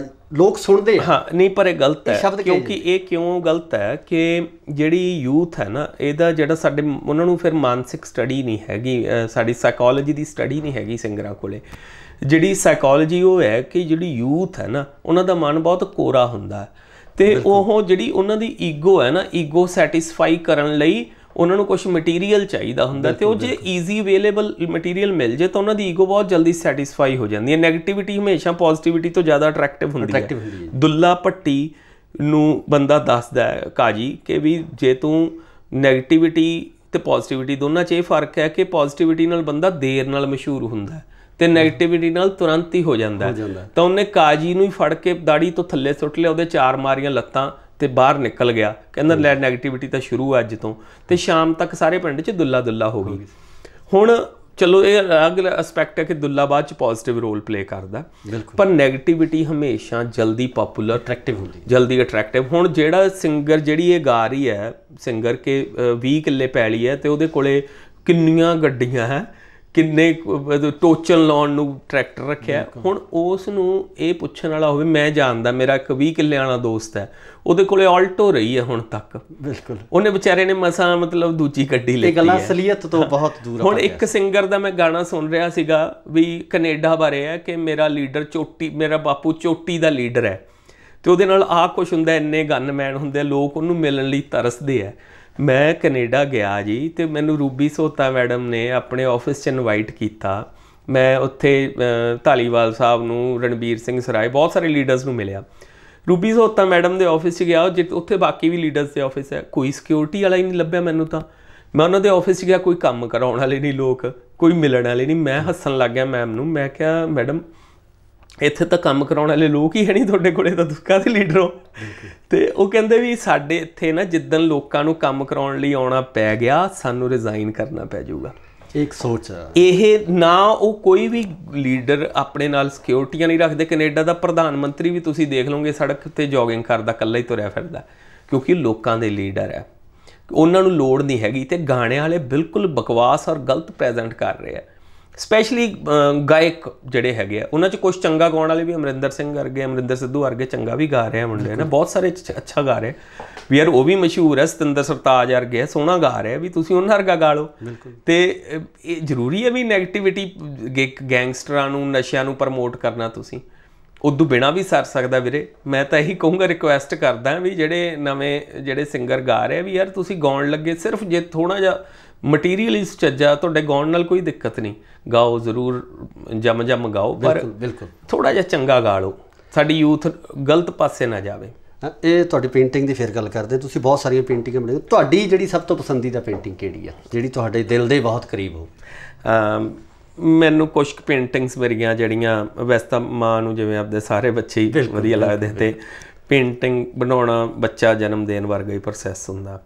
ਲੋਕ ਸੁਣਦੇ ਹਾਂ ਨਹੀਂ, ਪਰ ਇਹ ਗਲਤ ਹੈ। ਕਿਉਂਕਿ ਇਹ ਕਿਉਂ ਗਲਤ ਹੈ ਕਿ ਜਿਹੜੀ ਯੂਥ ਹੈ ਨਾ, ਇਹਦਾ ਜਿਹੜਾ ਸਾਡੇ ਉਹਨਾਂ ਨੂੰ ਫਿਰ ਮਾਨਸਿਕ ਸਟੱਡੀ ਨਹੀਂ ਹੈਗੀ, ਸਾਡੀ ਸਾਈਕੋਲੋਜੀ ਦੀ ਸਟੱਡੀ ਨਹੀਂ ਹੈਗੀ ਸਿੰਗਰਾਂ ਕੋਲੇ। ਜਿਹੜੀ ਸਾਈਕੋਲੋਜੀ ਉਹ ਹੈ ਕਿ ਜਿਹੜੀ ਯੂਥ ਹੈ ਨਾ, ਉਹਨਾਂ ਦਾ ਮਨ ਬਹੁਤ ਕੋਰਾ ਹੁੰਦਾ ਹੈ, ਅਤੇ ਉਹ ਜਿਹੜੀ ਉਹਨਾਂ ਦੀ ਈਗੋ ਹੈ ਨਾ, ਈਗੋ ਸੈਟਿਸਫਾਈ ਕਰਨ ਲਈ ਉਹਨਾਂ ਨੂੰ ਕੁਛ ਮਟੀਰੀਅਲ ਚਾਹੀਦਾ ਹੁੰਦਾ, ਅਤੇ ਉਹ ਜੇ ਈਜ਼ੀ ਅਵੇਲੇਬਲ ਮਟੀਰੀਅਲ ਮਿਲ ਜੇ ਤਾਂ ਉਹਨਾਂ ਦੀ ਈਗੋ ਬਹੁਤ ਜਲਦੀ ਸੈਟਿਸਫਾਈ ਹੋ ਜਾਂਦੀ ਹੈ। ਨੈਗੇਟਿਵਿਟੀ ਹਮੇਸ਼ਾ ਪੋਜ਼ੀਟਿਵਿਟੀ ਤੋਂ ਜ਼ਿਆਦਾ ਅਟਰੈਕਟਿਵ ਹੁੰਦੀ ਹੈ। ਦੁੱਲਾ ਭੱਟੀ ਨੂੰ ਬੰਦਾ ਦੱਸਦਾ ਹੈ ਕਾਜੀ ਕਿ ਵੀ ਜੇ ਤੂੰ ਨੈਗੇਟਿਵਿਟੀ ਅਤੇ ਪੋਜ਼ੀਟਿਵਿਟੀ ਦੋਨਾਂ 'ਚ ਇਹ ਫਰਕ ਹੈ ਕਿ ਪੋਜ਼ੀਟਿਵਿਟੀ ਨਾਲ ਬੰਦਾ ਦੇਰ ਨਾਲ ਮਸ਼ਹੂਰ ਹੁੰਦਾ ਤੇ ਨੈਗੇਟਿਵਿਟੀ ਨਾਲ ਤੁਰੰਤ ਹੀ ਹੋ ਜਾਂਦਾ। ਤਾਂ ਉਹਨੇ ਕਾਜੀ ਨੂੰ ਹੀ ਫੜ ਕੇ ਦਾੜੀ ਤੋਂ ਥੱਲੇ ਸੁੱਟ ਲਿਆ, ਉਹਦੇ ਚਾਰ ਮਾਰੀਆਂ ਲੱਤਾਂ ਤੇ ਬਾਹਰ ਨਿਕਲ ਗਿਆ, ਕਹਿੰਦਾ ਲੈ ਨੈਗੇਟਿਵਿਟੀ ਤਾਂ ਸ਼ੁਰੂ ਅੱਜ ਤੋਂ, ਤੇ ਸ਼ਾਮ ਤੱਕ ਸਾਰੇ ਪਿੰਡ 'ਚ ਦੁੱਲਾ ਦੁੱਲਾ ਹੋ ਗਈ। ਹੁਣ ਚਲੋ ਇਹ ਅਲੱਗ ਐਸਪੈਕਟ ਹੈ ਕਿ ਦੁੱਲਾ ਬਾਅਦ 'ਚ ਪੋਜ਼ੀਟਿਵ ਰੋਲ ਪਲੇ ਕਰਦਾ, ਪਰ ਨੈਗੇਟਿਵਿਟੀ ਹਮੇਸ਼ਾ ਜਲਦੀ ਪੋਪੂਲਰ ਅਟਰੈਕਟਿਵ ਹੁੰਦੀ, ਜਲਦੀ ਅਟਰੈਕਟਿਵ। ਹੁਣ ਜਿਹੜਾ ਸਿੰਗਰ ਜਿਹੜੀ ਇਹ ਗਾ ਰਹੀ ਹੈ ਸਿੰਗਰ ਕਿ ਵੀਹ ਕਿੱਲੇ ਪੈਲੀ ਹੈ ਅਤੇ ਉਹਦੇ ਕੋਲੇ ਕਿੰਨੀਆਂ ਗੱਡੀਆਂ ਹੈ, ਕਿੰਨੇ ਟੋਚਨ ਲਾਉਣ ਨੂੰ ਟਰੈਕਟਰ ਰੱਖਿਆ। ਹੁਣ ਉਸ ਨੂੰ ਇਹ ਪੁੱਛਣ ਵਾਲਾ ਹੋਵੇ, ਮੈਂ ਜਾਣਦਾ ਮੇਰਾ ਇੱਕ ਵੀਹ ਕਿੱਲਿਆਂ ਵਾਲਾ ਦੋਸਤ ਹੈ, ਉਹਦੇ ਕੋਲੇ ਆਲਟੋ ਰਹੀ ਹੈ ਹੁਣ ਤੱਕ। ਬਿਲਕੁਲ, ਉਹਨੇ ਵਿਚਾਰੇ ਨੇ ਮਸਾਂ ਮਤਲਬ ਦੂਜੀ ਗੱਡੀ ਲਈ। ਇਹ ਗੱਲਾਂ ਅਸਲੀਅਤ ਤੋਂ ਬਹੁਤ ਦੂਰ। ਹੁਣ ਇੱਕ ਸਿੰਗਰ ਦਾ ਮੈਂ ਗਾਣਾ ਸੁਣ ਰਿਹਾ ਸੀਗਾ ਵੀ ਕੈਨੇਡਾ ਬਾਰੇ ਹੈ ਕਿ ਮੇਰਾ ਲੀਡਰ ਚੋਟੀ, ਮੇਰਾ ਬਾਪੂ ਚੋਟੀ ਦਾ ਲੀਡਰ ਹੈ, ਅਤੇ ਉਹਦੇ ਨਾਲ ਆਹ ਕੁਛ ਹੁੰਦਾ, ਇੰਨੇ ਗਨਮੈਨ ਹੁੰਦੇ, ਲੋਕ ਉਹਨੂੰ ਮਿਲਣ ਲਈ ਤਰਸਦੇ ਆ। ਮੈਂ ਕੈਨੇਡਾ ਗਿਆ ਜੀ, ਅਤੇ ਮੈਨੂੰ ਰੂਬੀ ਸੋਤਾ ਮੈਡਮ ਨੇ ਆਪਣੇ ਆਫਿਸ 'ਚ ਇਨਵਾਈਟ ਕੀਤਾ। ਮੈਂ ਉੱਥੇ ਧਾਲੀਵਾਲ ਸਾਹਿਬ ਨੂੰ, ਰਣਬੀਰ ਸਿੰਘ ਸਰਾਏ, ਬਹੁਤ ਸਾਰੇ ਲੀਡਰਸ ਨੂੰ ਮਿਲਿਆ। ਰੂਬੀ ਸੋਤਾ ਮੈਡਮ ਦੇ ਆਫਿਸ 'ਚ ਗਿਆ, ਜਿ ਉੱਥੇ ਬਾਕੀ ਵੀ ਲੀਡਰਸ ਦੇ ਆਫਿਸ ਹੈ, ਕੋਈ ਸਿਕਿਉਰਿਟੀ ਵਾਲਾ ਹੀ ਨਹੀਂ ਲੱਭਿਆ ਮੈਨੂੰ। ਤਾਂ ਮੈਂ ਉਹਨਾਂ ਦੇ ਆਫਿਸ 'ਚ ਗਿਆ, ਕੋਈ ਕੰਮ ਕਰਾਉਣ ਵਾਲੇ ਨਹੀਂ ਲੋਕ, ਕੋਈ ਮਿਲਣ ਵਾਲੇ ਨਹੀਂ। ਮੈਂ ਹੱਸਣ ਲੱਗ ਗਿਆ ਮੈਮ ਨੂੰ, ਮੈਂ ਕਿਹਾ ਮੈਡਮ ਇੱਥੇ ਤਾਂ ਕੰਮ ਕਰਾਉਣ ਵਾਲੇ ਲੋਕ ਹੀ ਹੈ ਨਹੀਂ, ਤੁਹਾਡੇ ਕੋਲੇ ਤਾਂ ਤੁਸੀਂ ਕਾਹਦੇ ਲੀਡਰ ਹੋ। ਅਤੇ ਉਹ ਕਹਿੰਦੇ ਵੀ ਸਾਡੇ ਇੱਥੇ ਨਾ ਜਿੱਦਣ ਲੋਕਾਂ ਨੂੰ ਕੰਮ ਕਰਾਉਣ ਲਈ ਆਉਣਾ ਪੈ ਗਿਆ, ਸਾਨੂੰ ਰਿਜ਼ਾਈਨ ਕਰਨਾ ਪੈ ਜਾਊਗਾ। ਇੱਕ ਸੋਚ ਇਹ ਨਾ ਉਹ ਕੋਈ ਵੀ ਲੀਡਰ ਆਪਣੇ ਨਾਲ ਸਿਕਿਉਰਿਟੀਆਂ ਨਹੀਂ ਰੱਖਦੇ। ਕੈਨੇਡਾ ਦਾ ਪ੍ਰਧਾਨ ਮੰਤਰੀ ਵੀ ਤੁਸੀਂ ਦੇਖ ਲਓਗੇ ਸੜਕ ਤੇ ਜੋਗਿੰਗ ਕਰਦਾ ਇਕੱਲਾ ਹੀ ਤੁਰਿਆ ਫਿਰਦਾ, ਕਿਉਂਕਿ ਲੋਕਾਂ ਦੇ ਲੀਡਰ ਹੈ, ਉਹਨਾਂ ਨੂੰ ਲੋੜ ਨਹੀਂ ਹੈਗੀ। ਤੇ ਗਾਣੇ ਵਾਲੇ ਬਿਲਕੁਲ ਬਕਵਾਸ ਔਰ ਗਲਤ ਪ੍ਰੈਜ਼ੈਂਟ ਕਰ ਰਹੇ ਆ, ਸਪੈਸ਼ਲੀ ਗਾਇਕ ਜਿਹੜੇ ਹੈਗੇ ਆ ਉਹਨਾਂ 'ਚ ਕੁਛ ਚੰਗਾ ਗਾਉਣ ਵਾਲੇ ਵੀ, ਅਮਰਿੰਦਰ ਸਿੰਘ ਵਰਗੇ, ਅਮਰਿੰਦਰ ਸਿੱਧੂ ਵਰਗੇ ਚੰਗਾ ਵੀ ਗਾ ਰਹੇ ਆ ਮੁੰਡੇ ਨੇ, ਬਹੁਤ ਸਾਰੇ ਅੱਛਾ ਗਾ ਰਹੇ ਵੀ ਯਾਰ, ਉਹ ਵੀ ਮਸ਼ਹੂਰ ਹੈ। ਸਤਿੰਦਰ ਸਰਤਾਜ ਵਰਗੇ ਸੋਹਣਾ ਗਾ ਰਿਹਾ, ਵੀ ਤੁਸੀਂ ਉਹਨਾਂ ਵਰਗਾ ਗਾ ਲਓ। ਤੇ ਇਹ ਜ਼ਰੂਰੀ ਹੈ ਵੀ ਨੈਗੇਟਿਵਿਟੀ ਗੈਂਗਸਟਰਾਂ ਨੂੰ, ਨਸ਼ਿਆਂ ਨੂੰ ਪ੍ਰਮੋਟ ਕਰਨਾ ਤੁਸੀਂ ਉਦੋਂ ਬਿਨਾਂ ਵੀ ਸਰ ਸਕਦਾ ਵੀਰੇ। ਮੈਂ ਤਾਂ ਇਹੀ ਕਹੂੰਗਾ, ਰਿਕੁਐਸਟ ਕਰਦਾ ਵੀ ਜਿਹੜੇ ਨਵੇਂ ਜਿਹੜੇ ਸਿੰਗਰ ਗਾ ਰਹੇ ਵੀ ਯਾਰ, ਤੁਸੀਂ ਗਾਉਣ ਲੱਗੇ ਸਿਰਫ ਜੇ ਥੋੜ੍ਹਾ ਜਿਹਾ ਮਟੀਰੀਅਲ ਹੀ ਸੁਚੱਜਾ, ਤੁਹਾਡੇ ਗਾਉਣ ਨਾਲ ਕੋਈ ਦਿੱਕਤ ਨਹੀਂ, ਗਾਓ ਜ਼ਰੂਰ, ਜੰਮ ਜੰਮ ਗਾਓ, ਪਰ ਬਿਲਕੁਲ ਥੋੜ੍ਹਾ ਜਿਹਾ ਚੰਗਾ ਗਾ ਲਓ, ਸਾਡੀ ਯੂਥ ਗਲਤ ਪਾਸੇ ਨਾ ਜਾਵੇ। ਇਹ ਤੁਹਾਡੀ ਪੇਂਟਿੰਗ ਦੀ ਫਿਰ ਗੱਲ ਕਰਦੇ, ਤੁਸੀਂ ਬਹੁਤ ਸਾਰੀਆਂ ਪੇਂਟਿੰਗਾਂ ਬਣਾਈਆਂ, ਤੁਹਾਡੀ ਜਿਹੜੀ ਸਭ ਤੋਂ ਪਸੰਦੀਦਾ ਪੇਂਟਿੰਗ ਕਿਹੜੀ ਆ, ਜਿਹੜੀ ਤੁਹਾਡੇ ਦਿਲ ਦੇ ਬਹੁਤ ਕਰੀਬ ਹੋ? ਮੈਨੂੰ ਕੁਛ ਕੁ ਪੇਂਟਿੰਗਸ ਮੇਰੀਆਂ ਜਿਹੜੀਆਂ, ਵੈਸੇ ਤਾਂ ਮਾਂ ਨੂੰ ਜਿਵੇਂ ਆਪਦੇ ਸਾਰੇ ਬੱਚੇ ਹੀ ਵਧੀਆ ਲੱਗਦੇ, ਅਤੇ ਪੇਂਟਿੰਗ ਬਣਾਉਣਾ ਬੱਚਾ ਜਨਮ ਦੇਣ ਵਰਗਾ ਹੀ ਪ੍ਰੋਸੈਸ ਹੁੰਦਾ।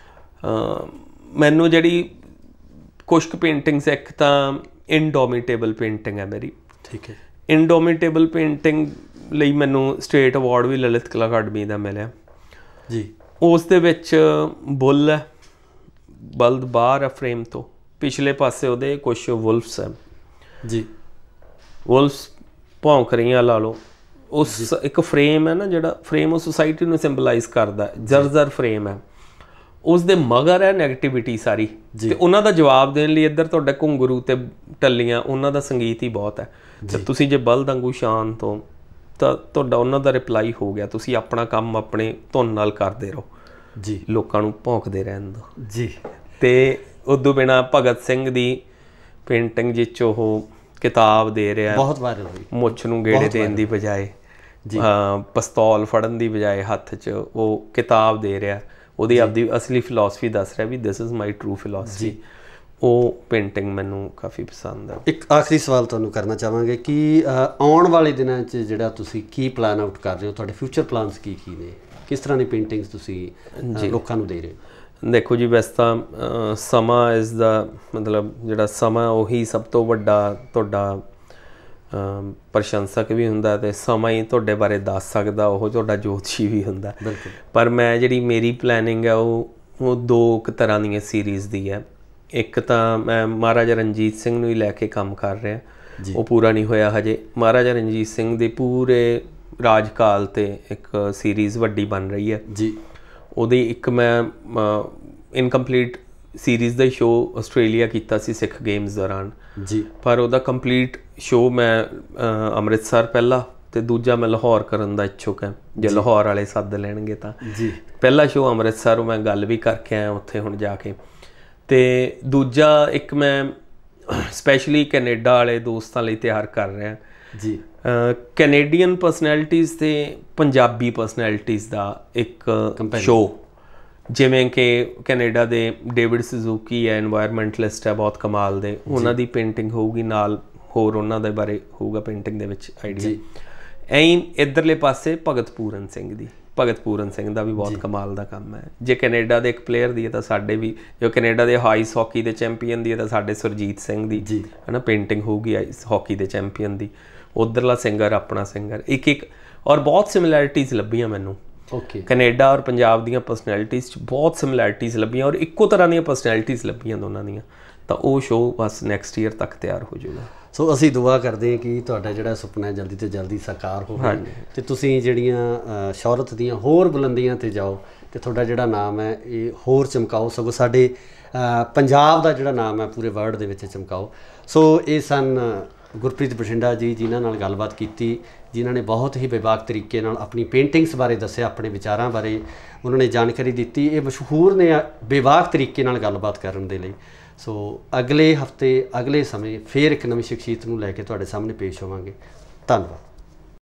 ਮੈਨੂੰ ਜਿਹੜੀ ਕੁਛ ਕੁ ਪੇਂਟਿੰਗਸ, ਇੱਕ ਤਾਂ ਇਨਡੋਮੀਟੇਬਲ ਪੇਂਟਿੰਗ ਹੈ ਮੇਰੀ, ਠੀਕ ਹੈ। ਇਨਡੋਮੀਟੇਬਲ ਪੇਂਟਿੰਗ ਲਈ ਮੈਨੂੰ ਸਟੇਟ ਅਵਾਰਡ ਵੀ ਲਲਿਤ ਕਲਾ ਅਕਾਡਮੀ ਦਾ ਮਿਲਿਆ ਜੀ। ਉਸ ਦੇ ਵਿੱਚ ਬੁੱਲ ਹੈ, ਬਲਦ ਬਾਹਰ ਹੈ ਫਰੇਮ ਤੋਂ, ਪਿਛਲੇ ਪਾਸੇ ਉਹਦੇ ਕੁਛ ਵੁਲਫਸ ਹੈ ਜੀ, ਵੁਲਫਸ ਭੌਂਕ ਰਹੀਆਂ ਲਾ ਲਓ। ਉਸ ਇੱਕ ਫਰੇਮ ਹੈ ਨਾ, ਜਿਹੜਾ ਫਰੇਮ ਉਹ ਸੁਸਾਇਟੀ ਨੂੰ ਸਿੰਬਲਾਈਜ਼ ਕਰਦਾ, ਜਰਜਰ ਫਰੇਮ ਹੈ, ਉਸ ਦੇ ਮਗਰ ਹੈ ਨੈਗੇਟਿਵਿਟੀ ਸਾਰੀ, ਤੇ ਉਹਨਾਂ ਦਾ ਜਵਾਬ ਦੇਣ ਲਈ ਇੱਧਰ ਤੁਹਾਡਾ ਘੁੰਗਰੂ ਤੇ ਟੱਲੀਆਂ, ਉਹਨਾਂ ਦਾ ਸੰਗੀਤ ਹੀ ਬਹੁਤ ਹੈ। ਤੇ ਤੁਸੀਂ ਜੇ ਬਲਦ ਵਾਂਗੂ ਸ਼ਾਂਤ ਹੋ ਤਾਂ ਤੁਹਾਡਾ ਉਹਨਾਂ ਦਾ ਰਿਪਲਾਈ ਹੋ ਗਿਆ, ਤੁਸੀਂ ਆਪਣਾ ਕੰਮ ਆਪਣੇ ਧੁਨ ਨਾਲ ਕਰਦੇ ਰਹੋ ਜੀ, ਲੋਕਾਂ ਨੂੰ ਭੌਂਕਦੇ ਰਹਿਣ ਦਿਓ ਜੀ। ਤੇ ਉਦੋਂ ਬਿਨਾਂ ਭਗਤ ਸਿੰਘ ਦੀ ਪੇਂਟਿੰਗ ਜਿਹ 'ਚ ਉਹ ਕਿਤਾਬ ਦੇ ਰਿਹਾ, ਬਹੁਤ ਵਾਇਰਲ ਹੋਈ, ਮੁੱਛ ਨੂੰ ਗੇੜੇ ਦੇਣ ਦੀ ਬਜਾਏ, ਪਿਸਤੌਲ ਫੜਨ ਦੀ ਬਜਾਏ ਹੱਥ 'ਚ ਉਹ ਕਿਤਾਬ ਦੇ ਰਿਹਾ, ਉਹਦੀ ਆਪਦੀ ਅਸਲੀ ਫਿਲਾਸਫੀ ਦੱਸ ਰਿਹਾ ਵੀ this is my true philosophy. ਉਹ ਪੇਂਟਿੰਗ ਮੈਨੂੰ ਕਾਫੀ ਪਸੰਦ ਹੈ। ਇੱਕ ਆਖਰੀ ਸਵਾਲ ਤੁਹਾਨੂੰ ਕਰਨਾ ਚਾਹਾਂਗੇ ਕਿ ਆਉਣ ਵਾਲੇ ਦਿਨਾਂ 'ਚ ਜਿਹੜਾ ਤੁਸੀਂ ਕੀ ਪਲਾਨ ਆਊਟ ਕਰ ਰਹੇ ਹੋ, ਤੁਹਾਡੇ ਫਿਊਚਰ ਪਲਾਨਸ ਕੀ ਕੀ ਨੇ, ਕਿਸ ਤਰ੍ਹਾਂ ਦੀ ਪੇਂਟਿੰਗਸ ਤੁਸੀਂ ਲੋਕਾਂ ਨੂੰ ਦੇ ਰਹੇ ਹੋ? ਦੇਖੋ ਜੀ, ਵੈਸੇ ਤਾਂ ਸਮਾਂ ਇਜ਼ ਦਾ ਮਤਲਬ ਜਿਹੜਾ ਸਮਾਂ ਉਹੀ ਸਭ ਤੋਂ ਵੱਡਾ ਤੁਹਾਡਾ ਪ੍ਰਸ਼ੰਸਕ ਵੀ ਹੁੰਦਾ, ਅਤੇ ਸਮਾਂ ਹੀ ਤੁਹਾਡੇ ਬਾਰੇ ਦੱਸ ਸਕਦਾ, ਉਹ ਤੁਹਾਡਾ ਜੋਤਸ਼ੀ ਵੀ ਹੁੰਦਾ। ਪਰ ਮੈਂ ਜਿਹੜੀ ਮੇਰੀ ਪਲੈਨਿੰਗ ਹੈ ਉਹ ਉਹ ਦੋ ਕੁ ਤਰ੍ਹਾਂ ਦੀਆਂ ਸੀਰੀਜ਼ ਦੀ ਹੈ। ਇੱਕ ਤਾਂ ਮੈਂ ਮਹਾਰਾਜਾ ਰਣਜੀਤ ਸਿੰਘ ਨੂੰ ਹੀ ਲੈ ਕੇ ਕੰਮ ਕਰ ਰਿਹਾ, ਉਹ ਪੂਰਾ ਨਹੀਂ ਹੋਇਆ ਹਜੇ। ਮਹਾਰਾਜਾ ਰਣਜੀਤ ਸਿੰਘ ਦੇ ਪੂਰੇ ਰਾਜਕਾਲ 'ਤੇ ਇੱਕ ਸੀਰੀਜ਼ ਵੱਡੀ ਬਣ ਰਹੀ ਹੈ ਜੀ। ਉਹਦੀ ਇੱਕ ਮੈਂ ਇਨਕੰਪਲੀਟ ਸੀਰੀਜ਼ ਦਾ ਸ਼ੋਅ ਆਸਟ੍ਰੇਲੀਆ ਕੀਤਾ ਸੀ ਸਿੱਖ ਗੇਮਸ ਦੌਰਾਨ ਜੀ, ਪਰ ਉਹਦਾ ਕੰਪਲੀਟ ਸ਼ੋਅ ਮੈਂ ਅੰਮ੍ਰਿਤਸਰ ਪਹਿਲਾ, ਅਤੇ ਦੂਜਾ ਮੈਂ ਲਾਹੌਰ ਕਰਨ ਦਾ ਇੱਛੁਕ ਹਾਂ, ਜੇ ਲਾਹੌਰ ਵਾਲੇ ਸੱਦ ਲੈਣਗੇ ਤਾਂ ਜੀ। ਪਹਿਲਾ ਸ਼ੋਅ ਅੰਮ੍ਰਿਤਸਰ, ਮੈਂ ਗੱਲ ਵੀ ਕਰਕੇ ਆਇਆ ਉੱਥੇ ਹੁਣ ਜਾ ਕੇ। ਅਤੇ ਦੂਜਾ ਇੱਕ ਮੈਂ ਸਪੈਸ਼ਲੀ ਕੈਨੇਡਾ ਵਾਲੇ ਦੋਸਤਾਂ ਲਈ ਤਿਆਰ ਕਰ ਰਿਹਾ ਜੀ, ਕੈਨੇਡੀਅਨ ਪਰਸਨੈਲਿਟੀਜ਼ ਅਤੇ ਪੰਜਾਬੀ ਪਰਸਨੈਲਿਟੀਜ਼ ਦਾ ਇੱਕ ਸ਼ੋਅ। ਜਿਵੇਂ ਕਿ ਕੈਨੇਡਾ ਦੇ ਡੇਵਿਡ ਸੁਜ਼ੂਕੀ ਹੈ, ਇਨਵਾਇਰਮੈਂਟਲਿਸਟ ਹੈ, ਬਹੁਤ ਕਮਾਲ ਦੇ, ਉਹਨਾਂ ਦੀ ਪੇਂਟਿੰਗ ਹੋਊਗੀ, ਨਾਲ ਹੋਰ ਉਹਨਾਂ ਦੇ ਬਾਰੇ ਹੋਊਗਾ ਪੇਂਟਿੰਗ ਦੇ ਵਿੱਚ ਆਈਡੀਆ। ਐਂ ਇੱਧਰਲੇ ਪਾਸੇ ਭਗਤ ਪੂਰਨ ਸਿੰਘ ਦੀ, ਭਗਤ ਪੂਰਨ ਸਿੰਘ ਦਾ ਵੀ ਬਹੁਤ ਕਮਾਲ ਦਾ ਕੰਮ ਹੈ। ਜੇ ਕੈਨੇਡਾ ਦੇ ਇੱਕ ਪਲੇਅਰ ਦੀ ਹੈ ਤਾਂ ਸਾਡੇ ਵੀ, ਜੋ ਕੈਨੇਡਾ ਦੇ ਆਈਸ ਹਾਕੀ ਦੇ ਚੈਂਪੀਅਨ ਦੀ ਹੈ ਤਾਂ ਸਾਡੇ ਸੁਰਜੀਤ ਸਿੰਘ ਦੀ ਹੈ ਨਾ ਪੇਂਟਿੰਗ ਹੋਊਗੀ ਆਈਸ ਹਾਕੀ ਦੇ ਚੈਂਪੀਅਨ ਦੀ। ਉੱਧਰਲਾ ਸਿੰਗਰ ਆਪਣਾ ਸਿੰਗਰ, ਇੱਕ ਇੱਕ ਔਰ ਬਹੁਤ ਸਿਮਿਲੈਰਿਟੀਜ਼ ਲੱਭੀਆਂ ਮੈਨੂੰ ਓਕੇ ਕੈਨੇਡਾ ਔਰ ਪੰਜਾਬ ਦੀਆਂ ਪਰਸਨੈਲਿਟੀਜ਼ 'ਚ ਬਹੁਤ ਸਿਮਿਲੈਰਿਟੀਜ਼ ਲੱਭੀਆਂ, ਔਰ ਇੱਕੋ ਤਰ੍ਹਾਂ ਦੀਆਂ ਪਰਸਨੈਲਿਟੀਜ਼ ਲੱਭੀਆਂ ਦੋਨਾਂ ਦੀਆਂ। ਤਾਂ ਉਹ ਸ਼ੋਅ ਬਸ ਨੈਕਸਟ ਈਅਰ ਤੱਕ ਤਿਆਰ ਹੋ ਜਾਊਗਾ। ਸੋ ਅਸੀਂ ਦੁਆ ਕਰਦੇ ਹਾਂ ਕਿ ਤੁਹਾਡਾ ਜਿਹੜਾ ਸੁਪਨਾ ਜਲਦੀ ਤੋਂ ਜਲਦੀ ਸਾਕਾਰ ਹੋਵੇ, ਅਤੇ ਤੁਸੀਂ ਜਿਹੜੀਆਂ ਸ਼ੌਹਰਤ ਦੀਆਂ ਹੋਰ ਬੁਲੰਦੀਆਂ 'ਤੇ ਜਾਓ, ਅਤੇ ਤੁਹਾਡਾ ਜਿਹੜਾ ਨਾਮ ਹੈ ਇਹ ਹੋਰ ਚਮਕਾਓ, ਸਗੋਂ ਸਾਡੇ ਪੰਜਾਬ ਦਾ ਜਿਹੜਾ ਨਾਮ ਹੈ ਪੂਰੇ ਵਰਲਡ ਦੇ ਵਿੱਚ ਚਮਕਾਓ। ਸੋ ਇਹ ਸਨ ਗੁਰਪ੍ਰੀਤ ਬਠਿੰਡਾ ਜੀ, ਜਿਨ੍ਹਾਂ ਨਾਲ ਗੱਲਬਾਤ ਕੀਤੀ, ਜਿਨ੍ਹਾਂ ਨੇ ਬਹੁਤ ਹੀ ਬੇਬਾਕ ਤਰੀਕੇ ਨਾਲ ਆਪਣੀ ਪੇਂਟਿੰਗਸ ਬਾਰੇ ਦੱਸਿਆ, ਆਪਣੇ ਵਿਚਾਰਾਂ ਬਾਰੇ ਉਹਨਾਂ ਨੇ ਜਾਣਕਾਰੀ ਦਿੱਤੀ। ਇਹ ਮਸ਼ਹੂਰ ਨੇ ਬੇਬਾਕ ਤਰੀਕੇ ਨਾਲ ਗੱਲਬਾਤ ਕਰਨ ਦੇ ਲਈ। ਸੋ ਅਗਲੇ ਹਫਤੇ, ਅਗਲੇ ਸਮੇਂ ਫਿਰ ਇੱਕ ਨਵੀਂ ਸ਼ਖਸੀਅਤ ਨੂੰ ਲੈ ਕੇ ਤੁਹਾਡੇ ਸਾਹਮਣੇ ਪੇਸ਼ ਹੋਵਾਂਗੇ। ਧੰਨਵਾਦ।